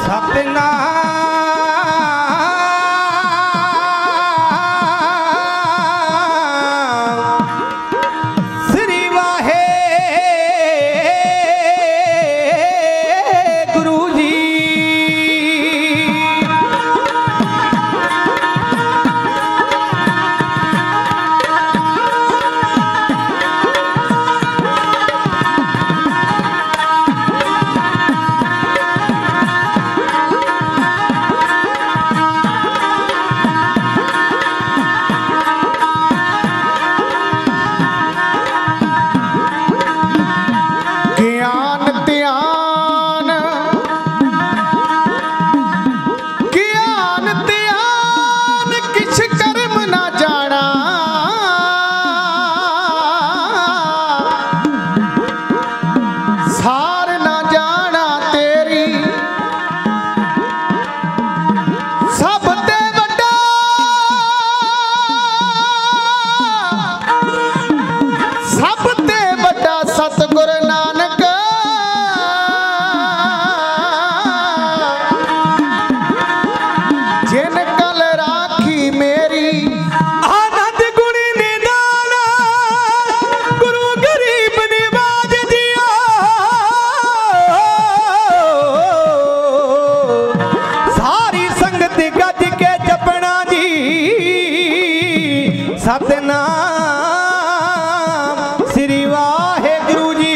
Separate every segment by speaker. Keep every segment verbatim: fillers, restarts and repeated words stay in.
Speaker 1: सतनाम श्री वाहेगुरु जी।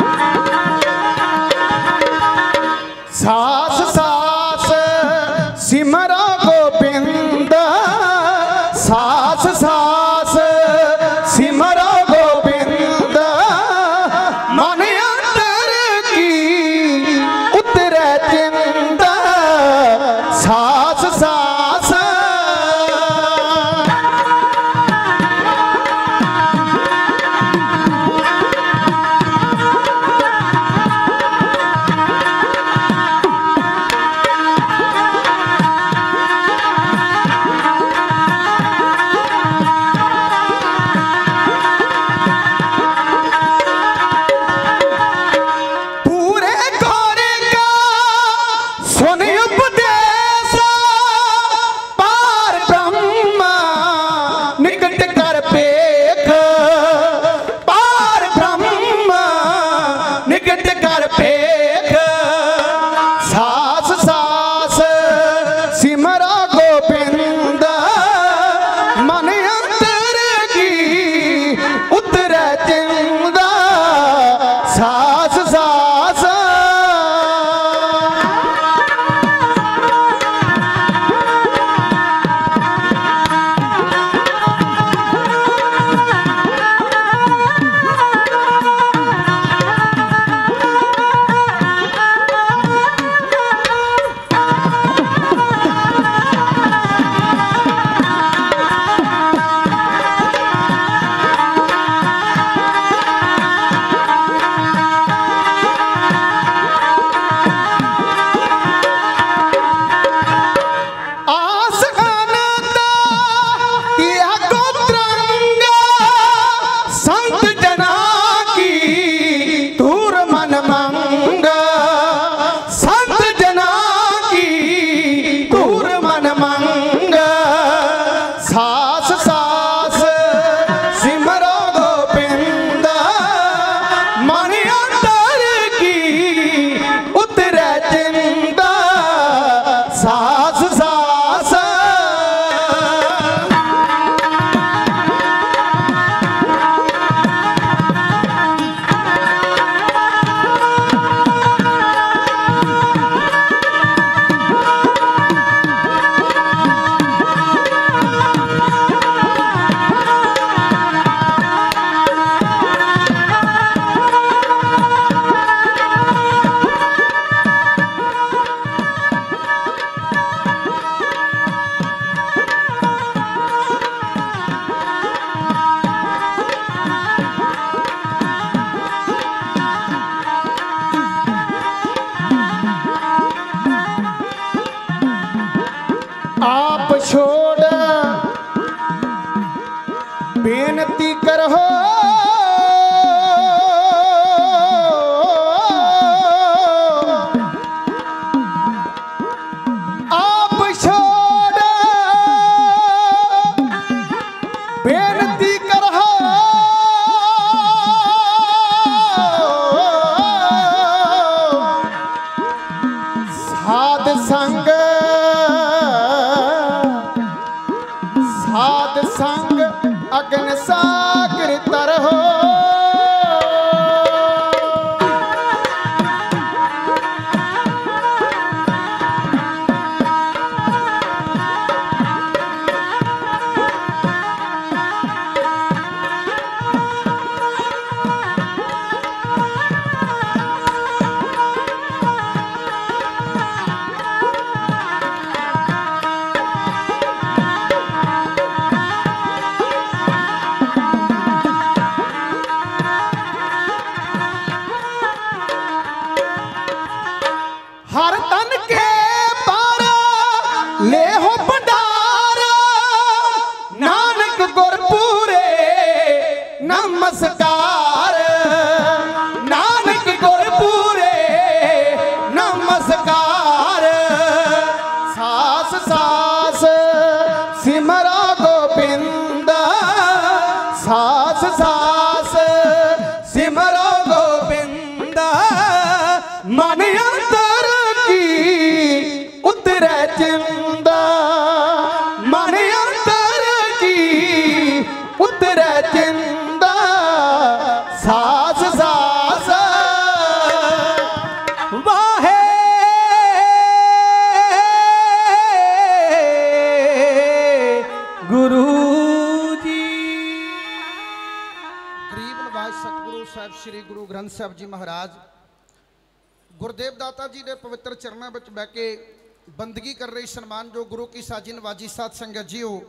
Speaker 2: सास सास
Speaker 1: नमस्कार नानक गुरपूरे नमस्कार सास सास सिमरा गोबिंद सास सास सिमरा गोबिंद मन अंतर की उतरे चिंदा मन अंतर की उतरे चिंदा सास सास वाहे गुरु जी।
Speaker 2: गरीब नवाज सतगुरु साहब श्री गुरु ग्रंथ साहब जी महाराज गुरदेव दाता जी के पवित्र चरणों में बह के बंदगी कर रही सन्मान जो गुरु की साजी नवाजी साध संगत जी हो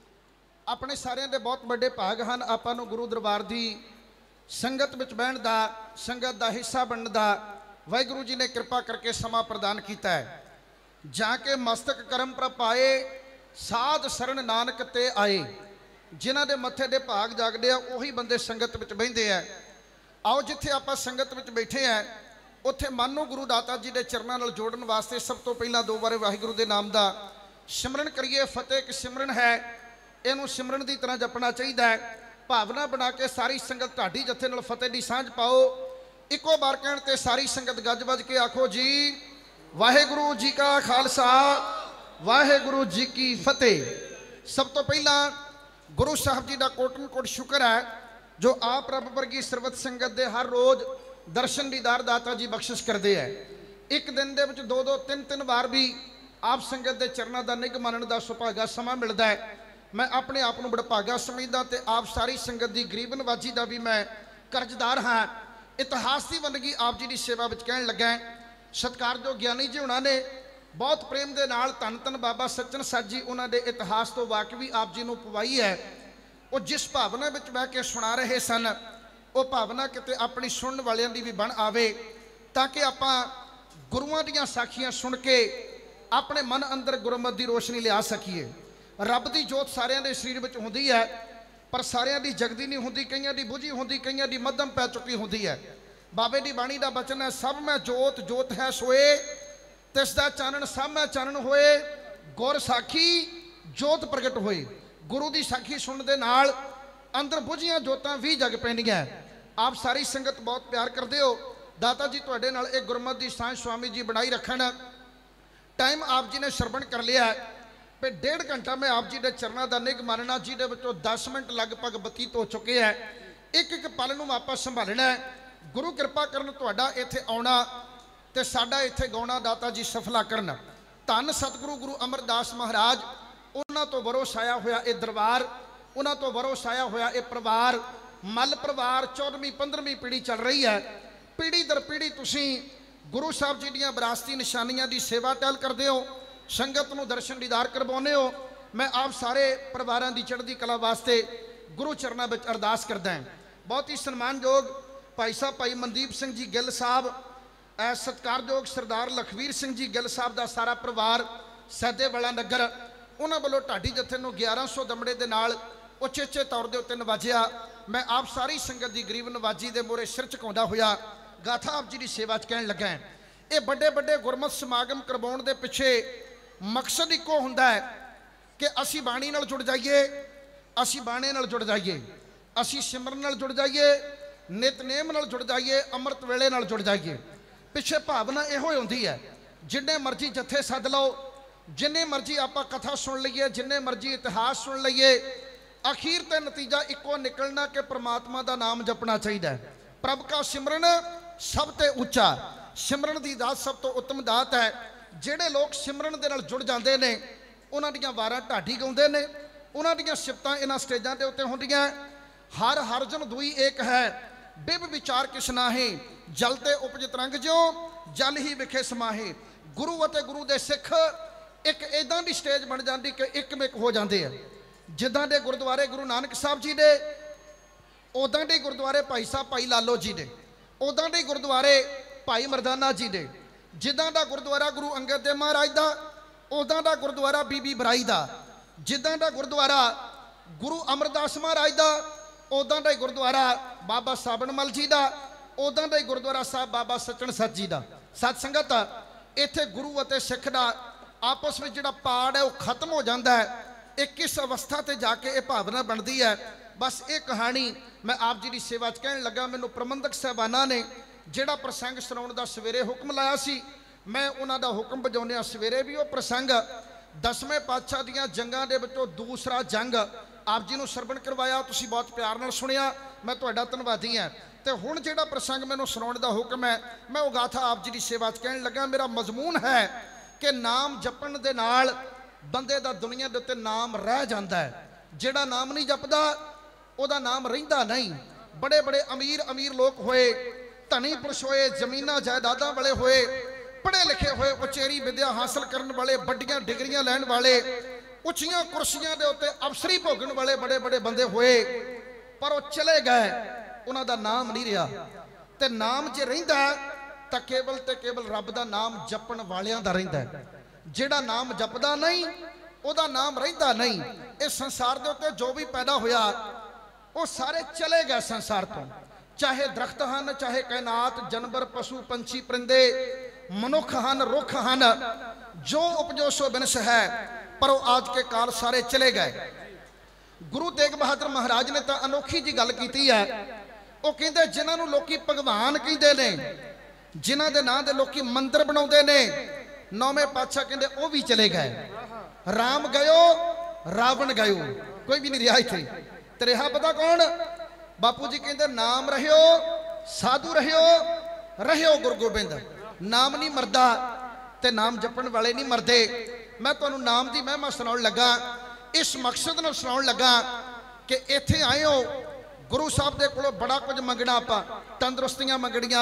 Speaker 2: अपने सारे दे बहुत बड़े भाग हैं आपां नूं गुरु दरबार की संगत में बहन का संगत का हिस्सा बनने का वाहिगुरु जी ने कृपा करके समा प्रदान किया है। जाके मस्तक करम पर पाए साध शरण नानक ते आए जिन्हां दे मत्थे दे भाग जागदे आ उही बंदे संगत में बहिंदे आ। आओ जिथे आपां संगत में बैठे हैं उत्थे मन नूं गुरु दाता जी के चरणों नाल जोड़न वास्ते सब तो पहला दो बारे वाहिगुरु के नाम का सिमरन करिए। फतेह एक सिमरन है, इनू सिमरन की तरह जपना चाहिए है। भावना बना के सारी संगत ढाडी जत्थे नाल फतेह की सांझ पाओ। इको बार कहण ते सारी संगत गज बज के आखो जी वाहिगुरु जी का खालसा वाहिगुरु जी की फतेह। सब तो पहला गुरु साहब जी का कोटन कोट शुक्र है जो आप रब वर्गी सरबत संगत दे हर रोज़ दर्शन दीदार दाता जी बख्शिश करते हैं। एक दिन दे विच दो दो तीन तीन बार भी आप संगत के चरणों का निग मनन का सुभागा समा मिलता है। मैं अपने आप को बड़भागा समझदा ते आप सारी संगत की गरीब नवाजी का भी मैं कर्जदार हाँ। इतिहास की वंदगी आप जी की सेवा में कहन लगा है। सत्कार जो ज्ञानी जी उन्होंने बहुत प्रेम के नाल धन धन बाबा सच्चन सच जी उन्होंने इतिहास तो वाकवी आप जी को पवाई है। वो जिस भावना में बह के सुना रहे सन वो भावना किते अपनी सुनने वालियां दी भी बन आवे ताकि आपां गुरुआं दीयां साखियां सुन के अपने मन अंदर गुरमत की रोशनी लिया सकीए। रब की जोत सारियां दे शरीर में हुंदी है पर सारियां दी जगदी नहीं हुंदी, कईयां दी बुझी हुंदी, कईयां दी मध्यम पै चुकी हुंदी है। बाबे की बाणी का बचन है सब मैं जोत जोत है सोए तिसदा चानन सब मैं चानन होए गुर साखी जोत प्रगट होए। गुरु की साखी सुनने दे नाल अंदर बुझियां जोतां भी जग पैंदियां। आप सारी संगत बहुत प्यार करते हो। दाता जी तुहाडे नाल एक गुरमत की सांझ स्वामी जी बनाई रखन। टाइम आप जी ने श्रवण कर लिया पे डेढ़ घंटा मैं आप जी के चरणों का निग मानना जी दे विचों दस मिनट लगभग बतीत हो चुके हैं। एक एक पल नूं आपां संभालना है। गुरु कृपा करन तुहाडा इत्थे आउणा ते साडा इत्थे गाउणा दाता जी सफला करन। धन सतगुरु गुरु अमरदास महाराज उन्हां तो वरोस आया होया ये दरबार, उन्हां तो वरोस आया होया ये परिवार मल परिवार चौदहवीं पंद्रहवीं पीढ़ी चल रही है। पीढ़ी दर पीढ़ी तुसीं गुरु साहब जी दीयां विरासती निशानियां की सेवा टहल करते हो, संगत नूं दर्शन दीदार करवाउने हो। मैं आप सारे परिवारों की चढ़ती कला वास्ते गुरु चरणों में अरदास करदा है। बहुत ही सन्मानयोग भाई साहब भाई मनदीप सिंह जी गिल साहब, सत्कारयोग सरदार लखवीर सिंह जी गिल साहब का सारा परिवार, सैदे वाला नगर, उन्होंने वालों ढाडी जत्थे नूं ग्यारह सौ दमड़े के नाल उचेचे तौर के उत्ते नवाजिया। मैं आप सारी संगत की गरीब नवाजी के मोरे सिर झुकाउंदा होया गाथा आप जी की सेवा च कहण लगा है। ये बड़े बड़े गुरमत समागम करवाउण दे पिछे मकसद इको हुंदा है कि असी बाणी नाल जुड़ जाइए, असी बाणे नाल जुड़ जाइए, असी सिमरन नाल जुड़ जाइए, नितनेम नाल जुड़ जाइए, अमृत वेले नाल जुड़ जाइए। पिछे भावना इहो होंदी है जिन्ने मर्जी जत्थे सद लो, जिन्ने मर्जी आपां कथा सुन लीए, जिन्ने मर्जी इतिहास सुन लीए, अखीर ते नतीजा इको निकलना कि परमात्मा का नाम जपना चाहिए। प्रभ का सिमरन सब ते उच्चा, सिमरन की दात सब तो उत्तम दात है। जिहड़े लोग सिमरन दे नाल जुड़ जाते हैं उन्हां दीयां वारां ढाडी गाउंदे ने, उन्हां दीयां सिफतां इन्हां स्टेजां दे उत्ते हुंदियां। हर हर जन दुई एक है बिब विचार किस नाहे, जलते उपजत रंग ज्यों जल ही विखे समाहे। गुरु अते गुरु दे सिख एक इदां दी स्टेज बन जाती कि एक मिक हो जाते हैं। जिद्दां दे गुरुद्वारे गुरु नानक साहब जी दे, उदां दे गुरुद्वारे भाई साहब भाई लालो जी दे, उदां दे गुरुद्वारे भाई मरदाना जी दे, जिद्दां दा गुरुद्वारा गुरु अंगद देव महाराज दा, उदां दा गुरुद्वारा बीबी बराई दा, जिद्दां दा गुरुद्वारा गुरु अमरदास महाराज दा, ਉਦਾਂ ਦਾ ਹੀ ਗੁਰਦੁਆਰਾ ਬਾਬਾ ਸਾਬਣਮਲ ਜੀ ਦਾ, ਉਦਾਂ ਦਾ ਹੀ ਗੁਰਦੁਆਰਾ ਸਾਹਿਬ ਬਾਬਾ ਸੱਚਣ ਸੱਚ ਜੀ ਦਾ। ਸਤ ਸੰਗਤ, ਇੱਥੇ ਗੁਰੂ ਅਤੇ ਸਿੱਖ ਦਾ ਆਪਸ ਵਿੱਚ ਜਿਹੜਾ ਪਾੜ ਹੈ ਉਹ ਖਤਮ ਹੋ ਜਾਂਦਾ ਹੈ। ਇਹ ਕਿਸ ਅਵਸਥਾ ਤੇ ਜਾ ਕੇ ਇਹ ਭਾਵਨਾ ਬਣਦੀ ਹੈ, ਬਸ ਇਹ ਕਹਾਣੀ ਮੈਂ ਆਪ ਜੀ ਦੀ ਸੇਵਾ 'ਚ ਕਹਿਣ ਲੱਗਾ। ਮੈਨੂੰ ਪ੍ਰਬੰਧਕ ਸਾਹਿਬਾਨਾਂ ਨੇ ਜਿਹੜਾ ਪ੍ਰਸੰਗ ਸੁਣਾਉਣ ਦਾ ਸਵੇਰੇ ਹੁਕਮ ਲਾਇਆ ਸੀ, ਮੈਂ ਉਹਨਾਂ ਦਾ ਹੁਕਮ ਵਜਾਉਂਦਿਆਂ ਸਵੇਰੇ ਵੀ ਉਹ ਪ੍ਰਸੰਗ ਦਸਵੇਂ ਪਾਤਸ਼ਾਹ ਦੀਆਂ ਜੰਗਾਂ ਦੇ ਵਿੱਚੋਂ ਦੂਸਰਾ ਜੰਗ ਆਪ ਜੀ ਨੂੰ ਸਰਵਣ ਕਰਵਾਇਆ। ਤੁਸੀਂ ਬਹੁਤ ਪਿਆਰ ਨਾਲ ਸੁਣਿਆ, ਮੈਂ ਤੁਹਾਡਾ ਧੰਨਵਾਦੀ ਹਾਂ। ਤੇ ਹੁਣ ਜਿਹੜਾ ਪ੍ਰਸੰਗ ਮੈਨੂੰ ਸੁਣਾਉਣ ਦਾ ਹੁਕਮ ਹੈ, ਮੈਂ ਉਹ ਗਾਥਾ ਆਪ ਜੀ ਦੀ ਸੇਵਾ 'ਚ ਕਹਿਣ ਲੱਗਾ। ਮੇਰਾ ਮਜ਼ਮੂਨ ਹੈ ਕਿ ਨਾਮ ਜਪਣ ਦੇ ਨਾਲ ਬੰਦੇ ਦਾ ਦੁਨੀਆ ਦੇ ਉੱਤੇ ਨਾਮ ਰਹਿ ਜਾਂਦਾ ਹੈ। ਜਿਹੜਾ ਨਾਮ ਨਹੀਂ ਜਪਦਾ ਉਹਦਾ ਨਾਮ ਰਹਿੰਦਾ ਨਹੀਂ। ਬੜੇ ਬੜੇ ਅਮੀਰ ਅਮੀਰ ਲੋਕ ਹੋਏ, ਧਨੀ ਪੁਰਸ਼ ਹੋਏ, ਜ਼ਮੀਨਾਂ ਜਾਇਦਾਦਾਂ ਵਾਲੇ ਹੋਏ, ਪੜ੍ਹੇ ਲਿਖੇ ਹੋਏ, ਉਚੇਰੀ ਵਿਦਿਆ ਹਾਸਲ ਕਰਨ ਵਾਲੇ, ਵੱਡੀਆਂ ਡਿਗਰੀਆਂ ਲੈਣ ਵਾਲੇ, ਉੱਚੀਆਂ ਕੁਰਸੀਆਂ ਦੇ ਉੱਤੇ ਅਫਸਰੀ ਭੋਗਣ ਵਾਲੇ ਬੜੇ ਬੜੇ ਬੰਦੇ ਹੋਏ, ਪਰ ਉਹ ਚਲੇ ਗਏ, ਉਹਨਾਂ ਦਾ ਨਾਮ ਨਹੀਂ ਰਿਹਾ। ਤੇ ਨਾਮ ਜੇ ਰਹਿੰਦਾ ਤਾਂ ਕੇਵਲ ਤੇ ਕੇਵਲ ਰੱਬ ਦਾ ਨਾਮ ਜਪਣ ਵਾਲਿਆਂ ਦਾ ਰਹਿੰਦਾ ਹੈ। ਜਿਹੜਾ ਨਾਮ ਜਪਦਾ ਨਹੀਂ ਉਹਦਾ ਨਾਮ ਰਹਿੰਦਾ ਨਹੀਂ। ਇਸ ਸੰਸਾਰ ਦੇ ਉੱਤੇ ਜੋ ਵੀ ਪੈਦਾ ਹੋਇਆ ਉਹ ਸਾਰੇ ਚਲੇ ਗਏ ਸੰਸਾਰ ਤੋਂ, ਚਾਹੇ ਦਰਖਤ ਹਨ, ਚਾਹੇ ਕਾਇਨਾਤ, ਜਾਨਵਰ, ਪਸ਼ੂ, ਪੰਛੀ, ਪਰਿੰਦੇ, ਮਨੁੱਖ ਹਨ, ਰੁੱਖ ਹਨ, ਜੋ ਉਪਜੋ ਸੋ ਬਿਨਸ ਹੈ, ਪਰ ਉਹ आज के काल सारे चले गए। गुरु तेग बहादुर महाराज ने तो अनोखी जी गल की है। वो कहते जिन्होंने लोकी भगवान कहते ने, जिन्हों के नाम के लोकी मंदिर बनाते ने, नौवें पातशाह कहते वो भी चले गए। राम गयो रावण गयो, कोई भी नहीं रहा इत्थे। ते रहा पता कौन? बापू जी कहते नाम रहियो, साधु रहियो, रहियो गुरु गोबिंद। नाम नहीं मरदा ते नाम जपण वाले नहीं मरदे। मैं तुहानू नाम की महिमा सुनाउण लगा, इस मकसद नाल सुनाउण लगा कि इत्थे आए हो गुरु साहब दे कोलों बड़ा कुछ मंगना, आपां तंदुरुस्तियां मंगणियां,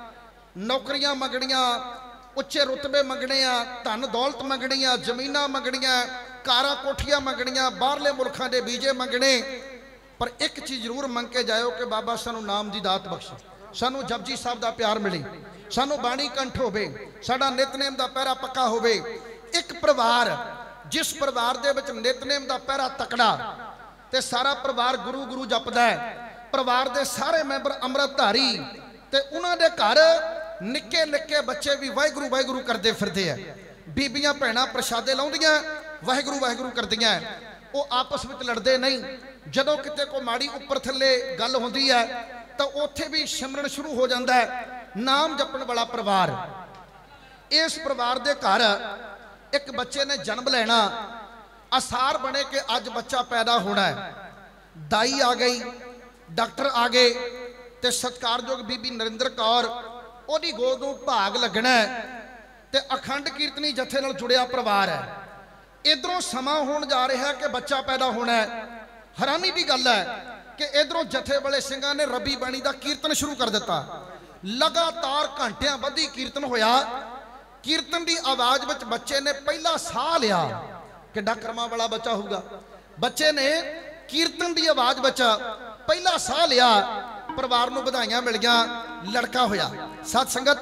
Speaker 2: नौकरियां मंगणियां, उच्चे रुतबे मंगने आ, धन दौलत मंगनी आ, जमीनां मंगणियां, कारां कोठियां मंगणियां, बाहरले मुल्कां दे वीजे मंगने, पर एक चीज़ जरूर मंग के जाओ कि बाबा सानू नाम दी दात बख्श, सानू जपजी साहब दा प्यार मिले, सानू बाणी कंठ होवे, साडा नितनेम दा पैरा पक्का होवे। एक परिवार जिस परिवार दे विच नितनेम दा पैरा तकड़ा ते सारा परिवार गुरु गुरु जपदा है, परिवार दे सारे मैंबर अमृतधारी, ते उन्हां दे घर निक्के निक्के बच्चे भी वाहिगुरू वाहिगुरू करते फिरदे है। बीबियां भैणां प्रशादे लाउंदियां वाहिगुरू वाहिगुरू करदियां, वो आपस में लड़ते नहीं। जदों किते कोई माड़ी उपर थल्ले गल होंदी है तो उत्थे भी सिमरन शुरू हो जाता है। नाम जपण वाला परिवार, इस परिवार दे घर एक बच्चे ने जन्म लेना, आसार बने कि अज बच्चा पैदा होना है। दाई आ गई, डॉक्टर आ गए, ते सत्कारयोग बीबी नरिंदर कौर ओदी गोद नूं भाग लगना है, ते अखंड कीर्तनी जथे नाल जुड़िया परिवार है। इधरों समा होण जा रहा है कि बच्चा पैदा होना है। हैरानी की गल है कि इधरों जथे वाले सिंगां ने रबी बाणी का कीर्तन शुरू कर दिता। लगातार घंटियां बधी कीर्तन होया। कीर्तन की आवाज में बच्चे ने पहला साह लिया, किड्डा कर्मा वाला बच्चा होगा। बच्चे ने कीर्तन की आवाज में पहला साह लिया, परिवार को बधाइयां मिल गया, लड़का होया। सत संगत,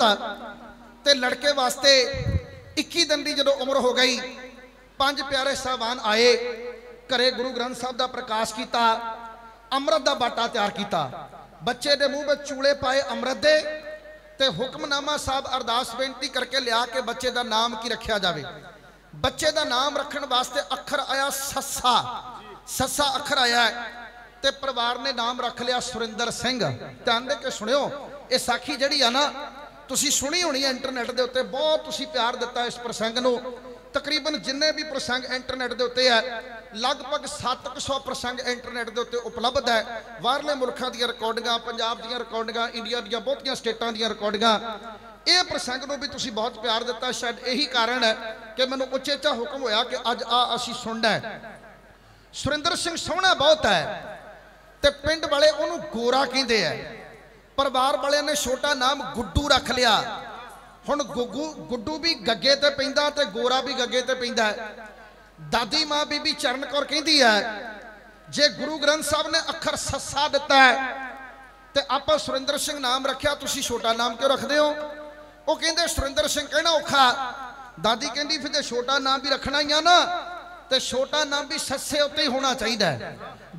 Speaker 2: ते लड़के वास्ते इक्की दिन की जो उम्र हो गई, पांच प्यारे साहबान आए, घरे गुरु ग्रंथ साहब का प्रकाश किया, अमृत का बाटा तैयार किया। बच्चे के मूँह में चूड़े पाए अमृत दे, ते हुक्मनामा साहब अरदास बेनती करके लिया कि बच्चे का नाम की रखा जाए। बच्चे का नाम रखने वास्ते अखर आया सस्सा, सस्सा अखर आया है, ते परिवार ने नाम रख लिया सुरिंदर सिंह। ध्यान दे के सुनियो, ये साखी जिहड़ी आ ना तुसी सुनी होनी है इंटरनेट के उत्ते, बहुत तुसी प्यार दिता इस प्रसंग नूं। तकरीबन जिन्ने भी प्रसंग इंटरनेट के उत्ते है, लगभग सत्त सौ प्रसंग इंटरनेट के उत्ते उपलब्ध है। बाहरले मुल्कों दी रिकॉर्डिंगां, पंजाब दी रिकॉर्डिंगां, इंडिया दी बहुतियां स्टेटां दी रिकॉर्डिंगां, ये प्रसंग नूं भी तुसी बहुत प्यार दिता। शायद यही कारण है कि मैनूं उचेचा हुक्म होया कि अज आ असीं सुनना है। सुरिंदर सिंह सोहना बहुत है, ते पिंड वाले उहनूं गोरा कहंदे है। परिवार वाले ने छोटा नाम गुड्डू रख लिया। हुण गुग्गू गुड्डू भी गग्गे ते पैंदा ते गोरा भी गग्गे ते पैंदा है। दादी मां बीबी चरण कौर कहती है, जे गुरु ग्रंथ साहब ने अखर सस्सा दिता है तो आप सुरिंदर सिंह नाम रखा, तुसी छोटा नाम क्यों रखते हो? वो कहते सुरिंदर सिंह कहना औखा। दादी कहती फिर जो छोटा नाम भी रखना ही आ ना, तो छोटा नाम भी सस्से उत्ते ही होना चाहिए।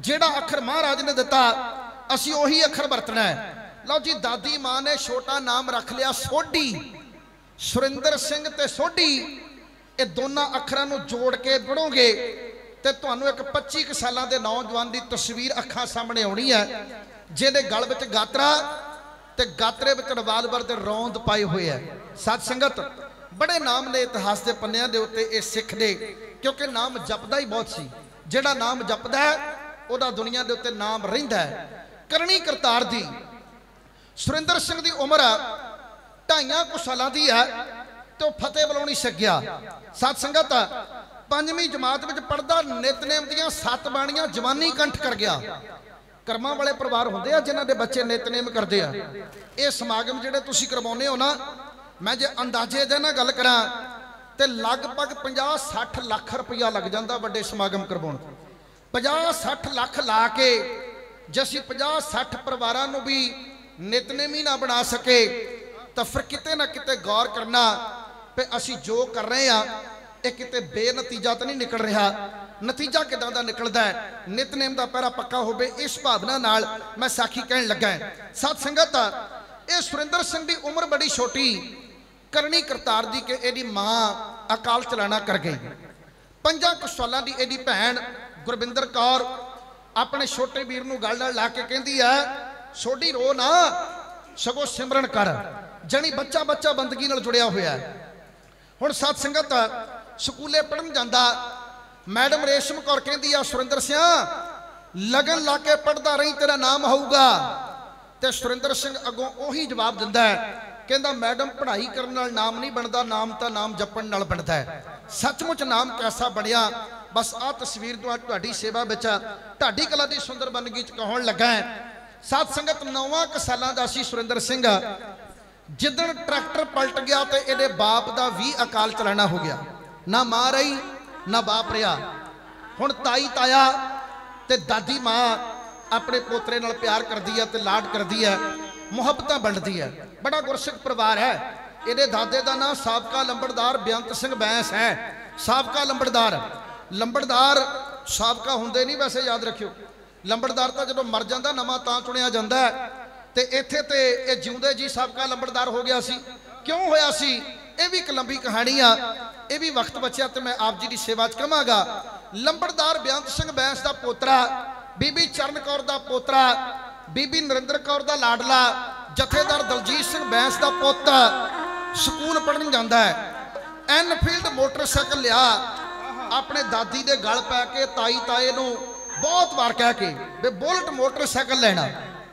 Speaker 2: ਜਿਹੜਾ ਅੱਖਰ ਮਹਾਰਾਜ ਨੇ ਦਿੱਤਾ ਅਸੀਂ ਉਹੀ ਅੱਖਰ ਵਰਤਣਾ ਹੈ। ਲਓ ਜੀ, ਦਾਦੀ ਮਾਂ ਨੇ ਛੋਟਾ ਨਾਮ ਰੱਖ ਲਿਆ ਸੋਢੀ। ਸੁਰਿੰਦਰ ਸਿੰਘ ਤੇ ਸੋਢੀ, ਇਹ ਦੋਨਾਂ ਅੱਖਰਾਂ ਨੂੰ ਜੋੜ ਕੇ ਪੜੋਗੇ ਤੇ ਤੁਹਾਨੂੰ ਇੱਕ ਪੱਚੀ ਕੁ ਸਾਲਾਂ ਦੇ ਨੌਜਵਾਨ ਦੀ ਤਸਵੀਰ ਅੱਖਾਂ ਸਾਹਮਣੇ ਆਉਣੀ ਹੈ, ਜਿਹਦੇ ਗਲ ਵਿੱਚ ਗਾਤਰਾ ਤੇ ਗਾਤਰੇ ਵਿੱਚ ਰਿਵਾਲਵਰ ਦੇ ਰੌਂਦ ਪਾਏ ਹੋਏ ਆ। ਸਤ ਸੰਗਤ, ਬੜੇ ਨਾਮ ਨੇ ਇਤਿਹਾਸ ਦੇ ਪੰਨਿਆਂ ਦੇ ਉੱਤੇ ਇਹ ਸਿੱਖ ਦੇ, ਕਿਉਂਕਿ ਨਾਮ ਜਪਦਾ ਹੀ ਬਹੁਤ ਸੀ। ਜਿਹੜਾ ਨਾਮ ਜਪਦਾ ਹੈ ਉਹਦਾ ਦੁਨੀਆ ਦੇ ਉੱਤੇ ਨਾਮ ਰਹਿੰਦਾ ਹੈ। ਕਰਨੀ ਕਰਤਾਰ ਦੀ ਸੁਰਿੰਦਰ ਸਿੰਘ ਦੀ ਉਮਰ ਢਾਈਆਂ ਕੁ ਸਾਲਾਂ ਦੀ ਹੈ ਤੇ ਉਹ ਫਤਿਹ ਬੁਲਾਉਣੀ ਸਕਿਆ। ਸਤ ਸੰਗਤ, ਪੰਜਵੀਂ ਜਮਾਤ ਵਿੱਚ ਪੜਦਾ, ਨਿਤਨੇਮ ਦੀਆਂ ਸੱਤ ਬਾਣੀਆਂ ਜਵਾਨੀ ਕੰਠ ਕਰ ਗਿਆ। ਕਰਮਾਂ ਵਾਲੇ ਪਰਿਵਾਰ ਹੁੰਦੇ ਆ ਜਿਨ੍ਹਾਂ ਦੇ ਬੱਚੇ ਨਿਤਨੇਮ ਕਰਦੇ ਆ। ਇਹ ਸਮਾਗਮ ਜਿਹੜੇ ਤੁਸੀਂ ਕਰਵਾਉਂਦੇ ਹੋ ਨਾ, ਮੈਂ ਜੇ ਅੰਦਾਜ਼ੇ ਦੇ ਨਾਲ ਗੱਲ ਕਰਾਂ ਤੇ ਲਗਭਗ ਪੰਜਾਹ ਸੱਠ ਲੱਖ ਰੁਪਇਆ ਲੱਗ ਜਾਂਦਾ ਵੱਡੇ ਸਮਾਗਮ ਕਰਵਾਉਣ। ਪੰਜਾਹ ਸੱਠ ਲੱਖ ਲਾ ਕੇ ਜੇ ਅਸੀਂ ਪੰਜਾਹ ਸੱਠ ਪਰਿਵਾਰਾਂ ਨੂੰ ਵੀ ਨਿਤਨੇਮੀ ਨਾ ਬਣਾ ਸਕੇ ਤਾਂ ਫਿਰ ਕਿਤੇ ਨਾ ਕਿਤੇ ਗੌਰ ਕਰਨਾ ਕਿ ਅਸੀਂ ਜੋ ਕਰ ਰਹੇ ਆ ਇਹ ਕਿਤੇ ਬੇਨਤੀਜਾ ਤਾਂ ਨਹੀਂ ਨਿਕਲ ਰਿਹਾ। ਨਤੀਜਾ ਕਿਦਾਂ ਦਾ ਨਿਕਲਦਾ ਹੈ? ਨਿਤਨੇਮ ਦਾ ਪਹਿਰਾ ਪੱਕਾ ਹੋਵੇ, ਇਸ ਭਾਵਨਾ ਨਾਲ ਮੈਂ ਸਾਖੀ ਕਹਿਣ ਲੱਗਾ। ਸਤ ਸੰਗਤ, ਇਹ ਸੁਰਿੰਦਰ ਸਿੰਘ ਦੀ ਉਮਰ ਬੜੀ ਛੋਟੀ, ਕਰਨੀ ਕਰਤਾਰ ਦੀ ਕਿ ਇਹਦੀ ਮਾਂ ਅਕਾਲ ਚਲਾਣਾ ਕਰ ਗਈ। ਪੰਜਾਂ ਕੁ ਸਾਲਾਂ ਦੀ ਇਹਦੀ ਭੈਣ ਗੁਰਵਿੰਦਰ ਕੌਰ ਆਪਣੇ ਛੋਟੇ ਵੀਰ ਨੂੰ ਗਲ ਨਾਲ ਲਾ ਕੇ ਕਹਿੰਦੀ ਹੈ, ਸੋਢੀ ਰੋ ਨਾ, ਸਗੋਂ ਸਿਮਰਨ ਕਰ। ਜਣੀ ਬੱਚਾ ਬੱਚਾ ਬੰਦਗੀ ਨਾਲ ਜੁੜਿਆ ਹੋਇਆ। ਹੁਣ ਸਤ ਸੰਗਤ, ਸਕੂਲੇ ਪੜ੍ਹਨ ਜਾਂਦਾ, ਮੈਡਮ ਰੇਸ਼ਮ ਕੌਰ ਕਹਿੰਦੀ ਆ, ਸੁਰਿੰਦਰ ਸਿੰਘ ਲਗਨ ਲਾ ਕੇ ਪੜ੍ਹਦਾ ਰਹੀ, ਤੇਰਾ ਨਾਮ ਹੋਊਗਾ। ਤੇ ਸੁਰਿੰਦਰ ਸਿੰਘ ਅੱਗੋਂ ਉਹੀ ਜਵਾਬ ਦਿੰਦਾ ਹੈ, ਕਹਿੰਦਾ ਮੈਡਮ ਪੜ੍ਹਾਈ ਕਰਨ ਨਾਲ ਨਾਮ ਨਹੀਂ ਬਣਦਾ, ਨਾਮ ਤਾਂ ਨਾਮ ਜਪਣ ਨਾਲ ਬਣਦਾ ਹੈ। ਸੱਚਮੁੱਚ ਨਾਮ ਕੈਸਾ ਬਣਿਆ, ਬਸ ਆਹ ਤਸਵੀਰ ਤੋਂ ਤੁਹਾਡੀ ਸੇਵਾ ਵਿੱਚ ਢਾਡੀ ਕਲਾ ਦੀ ਸੁੰਦਰ ਬੰਦਗੀ ਚ ਕਹਾਉਣ ਲੱਗਾ। ਸਤ ਸੰਗਤ, ਨੌਵਾਂ ਕੁ ਸਾਲਾਂ ਦਾ ਸੀ ਸੁਰਿੰਦਰ ਸਿੰਘ ਜਿੱਦਣ ਟਰੈਕਟਰ ਪਲਟ ਗਿਆ ਤੇ ਇਹਦੇ ਬਾਪ ਦਾ ਵੀ ਅਕਾਲ ਚਲਾਣਾ ਹੋ ਗਿਆ। ਨਾ ਮਾਂ ਰਹੀ ਨਾ ਬਾਪ ਰਿਹਾ। ਹੁਣ ਤਾਈ ਤਾਇਆ ਤੇ ਦਾਦੀ ਮਾਂ ਆਪਣੇ ਪੋਤਰੇ ਨਾਲ ਪਿਆਰ ਕਰਦੀ ਹੈ ਤੇ ਲਾਡ ਕਰਦੀ ਹੈ, ਮੁਹੱਬਤਾਂ ਵੰਡਦੀ ਹੈ। ਬੜਾ ਗੁਰਸਿੱਖ ਪਰਿਵਾਰ ਹੈ। ਇਹਦੇ ਦਾਦੇ ਦਾ ਨਾਮ ਸਾਬਕਾ ਲੰਬੜਦਾਰ ਬੇਅੰਤ ਸਿੰਘ ਬੈਂਸ ਹੈ। ਸਾਬਕਾ ਲੰਬੜਦਾਰ ਲੰਬੜਦਾਰ ਸਾਬਕਾ ਹੁੰਦੇ ਨਹੀਂ, ਵੈਸੇ ਯਾਦ ਰੱਖਿਓ, ਲੰਬੜਦਾਰ ਤਾਂ ਜਦੋਂ ਮਰ ਜਾਂਦਾ ਨਵਾਂ ਤਾਂ ਚੁਣਿਆ ਜਾਂਦਾ ਹੈ। ਤੇ ਇੱਥੇ ਤੇ ਇਹ ਜਿਉਂਦੇ ਜੀ ਸਾਬਕਾ ਲੰਬੜਦਾਰ ਹੋ ਗਿਆ ਸੀ। ਕਿਉਂ ਹੋਇਆ ਸੀ? ਇਹ ਵੀ ਇੱਕ ਲੰਬੀ ਕਹਾਣੀ ਆ, ਇਹ ਵੀ ਵਕਤ ਬਚਿਆ ਤੇ ਮੈਂ ਆਪ ਜੀ ਦੀ ਸੇਵਾ 'ਚ ਕਵਾਂਗਾ। ਲੰਬੜਦਾਰ ਬੇਅੰਤ ਸਿੰਘ ਬੈਂਸ ਦਾ ਪੋਤਰਾ, ਬੀਬੀ ਚਰਨ ਕੌਰ ਦਾ ਪੋਤਰਾ, ਬੀਬੀ ਨਰਿੰਦਰ ਕੌਰ ਦਾ ਲਾਡਲਾ, ਜਥੇਦਾਰ ਦਲਜੀਤ ਸਿੰਘ ਬੈਂਸ ਦਾ ਪੁੱਤ ਸਕੂਲ ਪੜ੍ਹਨ ਜਾਂਦਾ ਹੈ। ਐਨਫੀਲਡ ਮੋਟਰਸਾਈਕਲ ਲਿਆ, ਆਪਣੇ ਦਾਦੀ ਦੇ ਗਲ ਪੈ ਕੇ ਤਾਈ ਤਾਏ ਨੂੰ ਬਹੁਤ ਵਾਰ ਕਹਿ ਕੇ ਵੀ ਬੁਲਟ ਮੋਟਰਸਾਈਕਲ ਲੈਣਾ।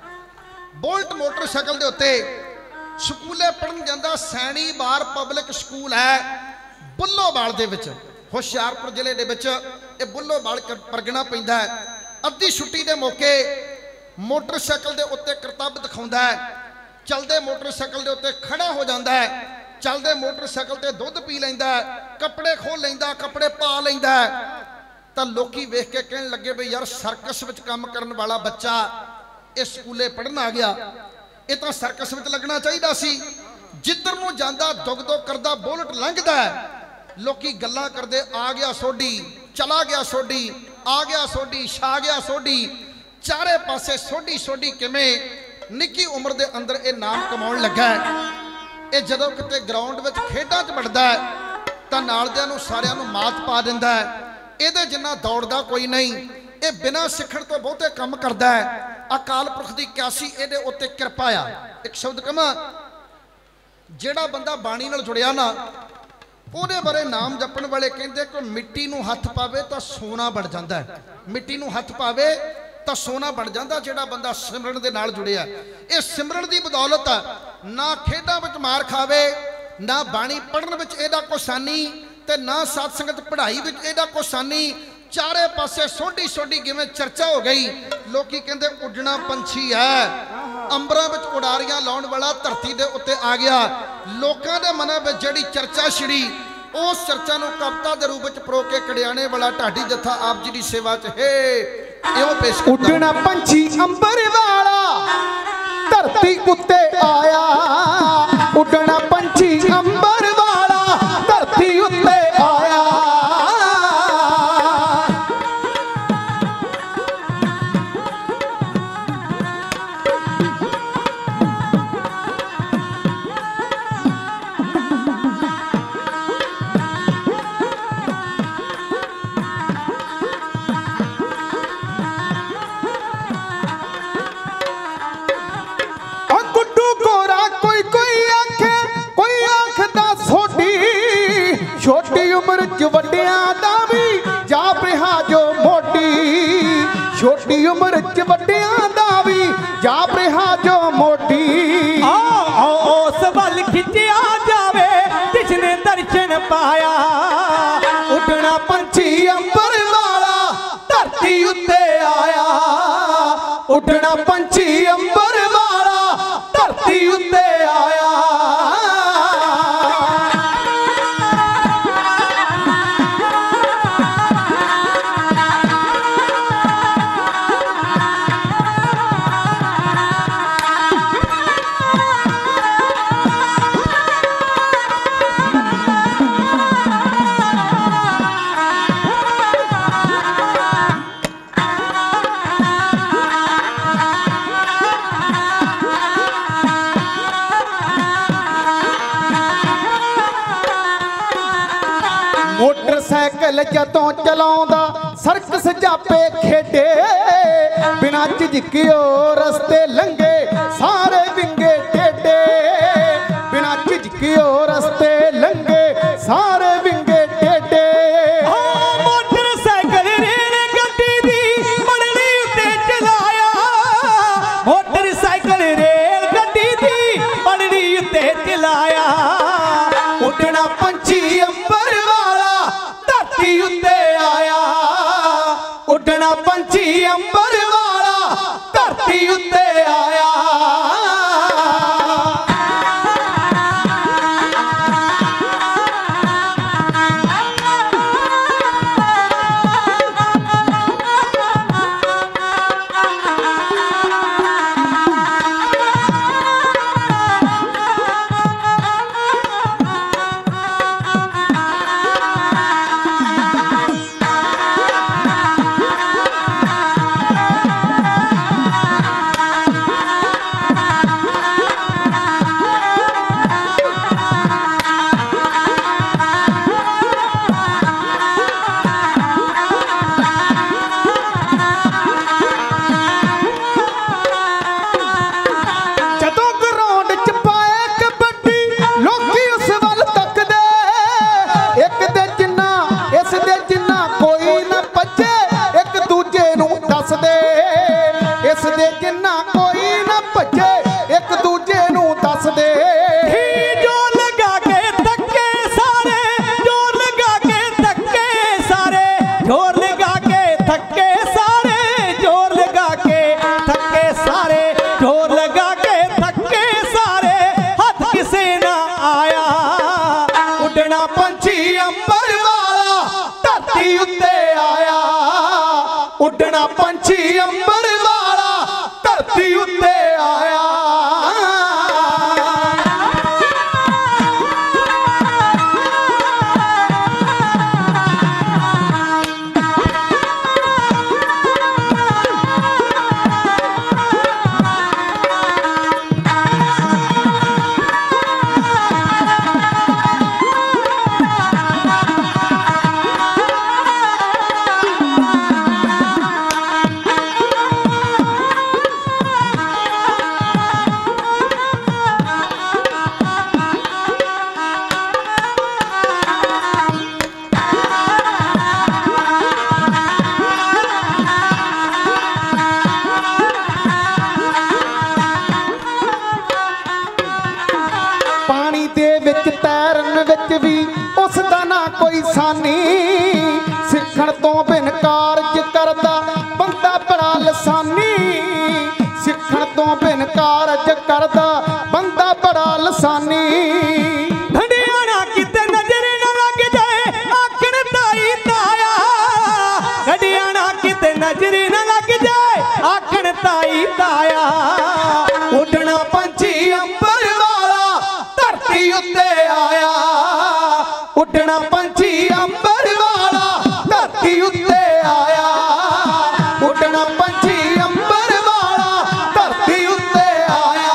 Speaker 2: ਬੁਲਟ ਮੋਟਰਸਾਈਕਲ ਦੇ ਉੱਤੇ ਸਕੂਲੇ ਪੜ੍ਹਨ ਜਾਂਦਾ। ਸੈਣੀ ਬਾਰ ਪਬਲਿਕ ਸਕੂਲ ਹੈ ਬੁੱਲੋਵਾਲ ਦੇ ਵਿੱਚ, ਹੁਸ਼ਿਆਰਪੁਰ ਜ਼ਿਲ੍ਹੇ ਦੇ ਵਿੱਚ ਇਹ ਬੁੱਲੋਵਾਲ ਪਰਗਣਾ ਪੈਂਦਾ ਹੈ। ਅੱਧੀ ਛੁੱਟੀ ਦੇ ਮੌਕੇ ਮੋਟਰਸਾਈਕਲ ਦੇ ਉੱਤੇ ਕਰਤੱਵ ਦਿਖਾਉਂਦਾ ਹੈ। ਚਲਦੇ ਮੋਟਰਸਾਈਕਲ ਦੇ ਉੱਤੇ ਖੜਾ ਹੋ ਜਾਂਦਾ ਹੈ। ਚਲਦੇ ਮੋਟਰਸਾਈਕਲ ਤੇ ਦੁੱਧ ਪੀ ਲੈਂਦਾ, ਕੱਪੜੇ ਖੋਲ ਲੈਂਦਾ, ਕੱਪੜੇ ਪਾ ਲੈਂਦਾ। ਤਾਂ ਲੋਕੀ ਵੇਖ ਕੇ ਕਹਿਣ ਲੱਗੇ ਵੀ ਯਾਰ ਸਰਕਸ ਵਿੱਚ ਕੰਮ ਕਰਨ ਵਾਲਾ ਬੱਚਾ ਇਹ ਸਕੂਲੇ ਪੜ੍ਹਨ ਆ ਗਿਆ, ਇਹ ਤਾਂ ਸਰਕਸ ਵਿੱਚ ਲੱਗਣਾ ਚਾਹੀਦਾ ਸੀ। ਜਿੱਧਰ ਨੂੰ ਜਾਂਦਾ ਦੁੱਗ ਦੁੱਗ ਕਰਦਾ ਬੁਲਟ ਲੰਘਦਾ, ਲੋਕੀ ਗੱਲਾਂ ਕਰਦੇ, ਆ ਗਿਆ ਸੋਢੀ, ਚਲਾ ਗਿਆ ਸੋਢੀ, ਆ ਗਿਆ ਸੋਢੀ, ਛਾ ਗਿਆ ਸੋਢੀ। ਚਾਰੇ ਪਾਸੇ ਸੋਢੀ ਸੋਢੀ ਕਿਵੇਂ ਨਿੱਕੀ ਉਮਰ ਦੇ ਅੰਦਰ ਇਹ ਨਾਮ ਕਮਾਉਣ ਲੱਗਾ। ਇਹ ਜਦੋਂ ਕਿਤੇ ਗਰਾਊਂਡ ਵਿੱਚ ਖੇਡਾਂ 'ਚ ਵੜਦਾ ਤਾਂ ਨਾਲਦਿਆਂ ਨੂੰ ਸਾਰਿਆਂ ਨੂੰ ਮਾਤ ਪਾ ਦਿੰਦਾ। ਇਹਦੇ ਜਿੰਨਾ ਦੌੜਦਾ ਕੋਈ ਨਹੀਂ, ਇਹ ਬਿਨਾਂ ਸਿੱਖਣ ਤੋਂ ਬਹੁਤੇ ਕੰਮ ਕਰਦਾ ਹੈ। ਅਕਾਲ ਪੁਰਖ ਦੀ ਕਿਆਸੀ ਇਹਦੇ ਉੱਤੇ ਕਿਰਪਾ ਆ। ਇੱਕ ਸ਼ਬਦ ਕਹਾਂ, ਜਿਹੜਾ ਬੰਦਾ ਬਾਣੀ ਨਾਲ ਜੁੜਿਆ ਨਾ, ਉਹਦੇ ਬਾਰੇ ਨਾਮ ਜਪਣ ਵਾਲੇ ਕਹਿੰਦੇ ਕਿ ਮਿੱਟੀ ਨੂੰ ਹੱਥ ਪਾਵੇ ਤਾਂ ਸੋਨਾ ਬਣ ਜਾਂਦਾ ਹੈ। ਮਿੱਟੀ ਨੂੰ ਹੱਥ ਪਾਵੇ ਤਾਂ ਸੋਨਾ ਬਣ ਜਾਂਦਾ ਜਿਹੜਾ ਬੰਦਾ ਸਿਮਰਨ ਦੇ ਨਾਲ ਜੁੜਿਆ। ਇਹ ਸਿਮਰਨ ਦੀ ਬਦੌਲਤ ਨਾ ਖੇਡਾਂ ਵਿੱਚ ਮਾਰ ਖਾਵੇ, ਨਾ ਬਾਣੀ ਪੜ੍ਹਨ ਵਿੱਚ ਇਹਦਾ ਕੋਸਾਨੀ, ਤੇ ਨਾ ਸਾਧ ਸੰਗਤ ਪੜ੍ਹਾਈ ਵਿੱਚ ਇਹਦਾ ਕੋਸਾਨੀ। ਚਾਰੇ ਪਾਸੇ ਸੋਢੀ ਸੋਢੀ ਕਿਵੇਂ ਚਰਚਾ ਹੋ ਗਈ। ਲੋਕੀ ਕਹਿੰਦੇ ਉੱਡਣਾ ਪੰਛੀ ਹੈ, ਅੰਬਰਾਂ ਵਿੱਚ ਉਡਾਰੀਆਂ ਲਾਉਣ ਵਾਲਾ ਧਰਤੀ ਦੇ ਉੱਤੇ ਆ ਗਿਆ। ਲੋਕਾਂ ਦੇ ਮਨਾਂ ਵਿੱਚ ਜਿਹੜੀ ਚਰਚਾ ਛਿੜੀ, ਉਸ ਚਰਚਾ ਨੂੰ ਕਵਿਤਾ ਦੇ ਰੂਪ ਵਿੱਚ ਪਰੋ ਕੇ ਕੜਿਆਣੇ ਵਾਲਾ ਢਾਡੀ ਜੱਥਾ ਆਪ ਜੀ ਦੀ ਸੇਵਾ 'ਚ ਹੈ ਇਹੋ ਪੇਸ਼ ਕਰਦਾ।
Speaker 1: ਉੱਡਣਾ ਪੰਛੀ ਅੰਬਰ ਵਾਲਾ ਧਰਤੀ ਉੱਤੇ ਆਇਆ, ਉੱਡਣਾ ਪੰਛੀ ਅੰਬਰ ਵਾਲਾ ਧਰਤੀ ਉੱਤੇ ਆਇਆ। पाया उड़ना पंछी अंबर वाला धरती उत्ते आया उड़ना पंछी अंबर वाला धरती उत्ते आया मोटरसाइकिल जदों चलाउंदा सर्कस जापे खेडे बिना झिझकियो रस्ते लंघे सारे विंगे टेढ़े बिना झिझकियो रस्ते लंघे सारे विंगे टेढ़े मोटरसाइकिल रेल गड्डी दी पटड़ी उत्ते चलाया मोटरसाइकिल रेल गड्डी दी पटड़ी उत्ते चलाया उड़ना पंछी अंबर उत्ते आया उड़ना पंछी अंबर वाला धरती उत्ते आया उड़ना पंछी अंबर वाला धरती उत्ते आया उसदा ना कोई सानी सिखण तो बिन कारज करदा बंदा बड़ा लसानी सिखण तो बिन कारज करदा बंदा बड़ा लसानी घड़ियाना किते नजर न लग जाए आखण ताई ताया घड़ियाना किते नजर न लग जाए आखण ताई ताया उड़ना पंछी अंबर वाला धरती उत्ते आया उड़ना पंछी अंबर वाला धरती उत्ते आया उड़ना पंछी अंबर वाला धरती उत्ते आया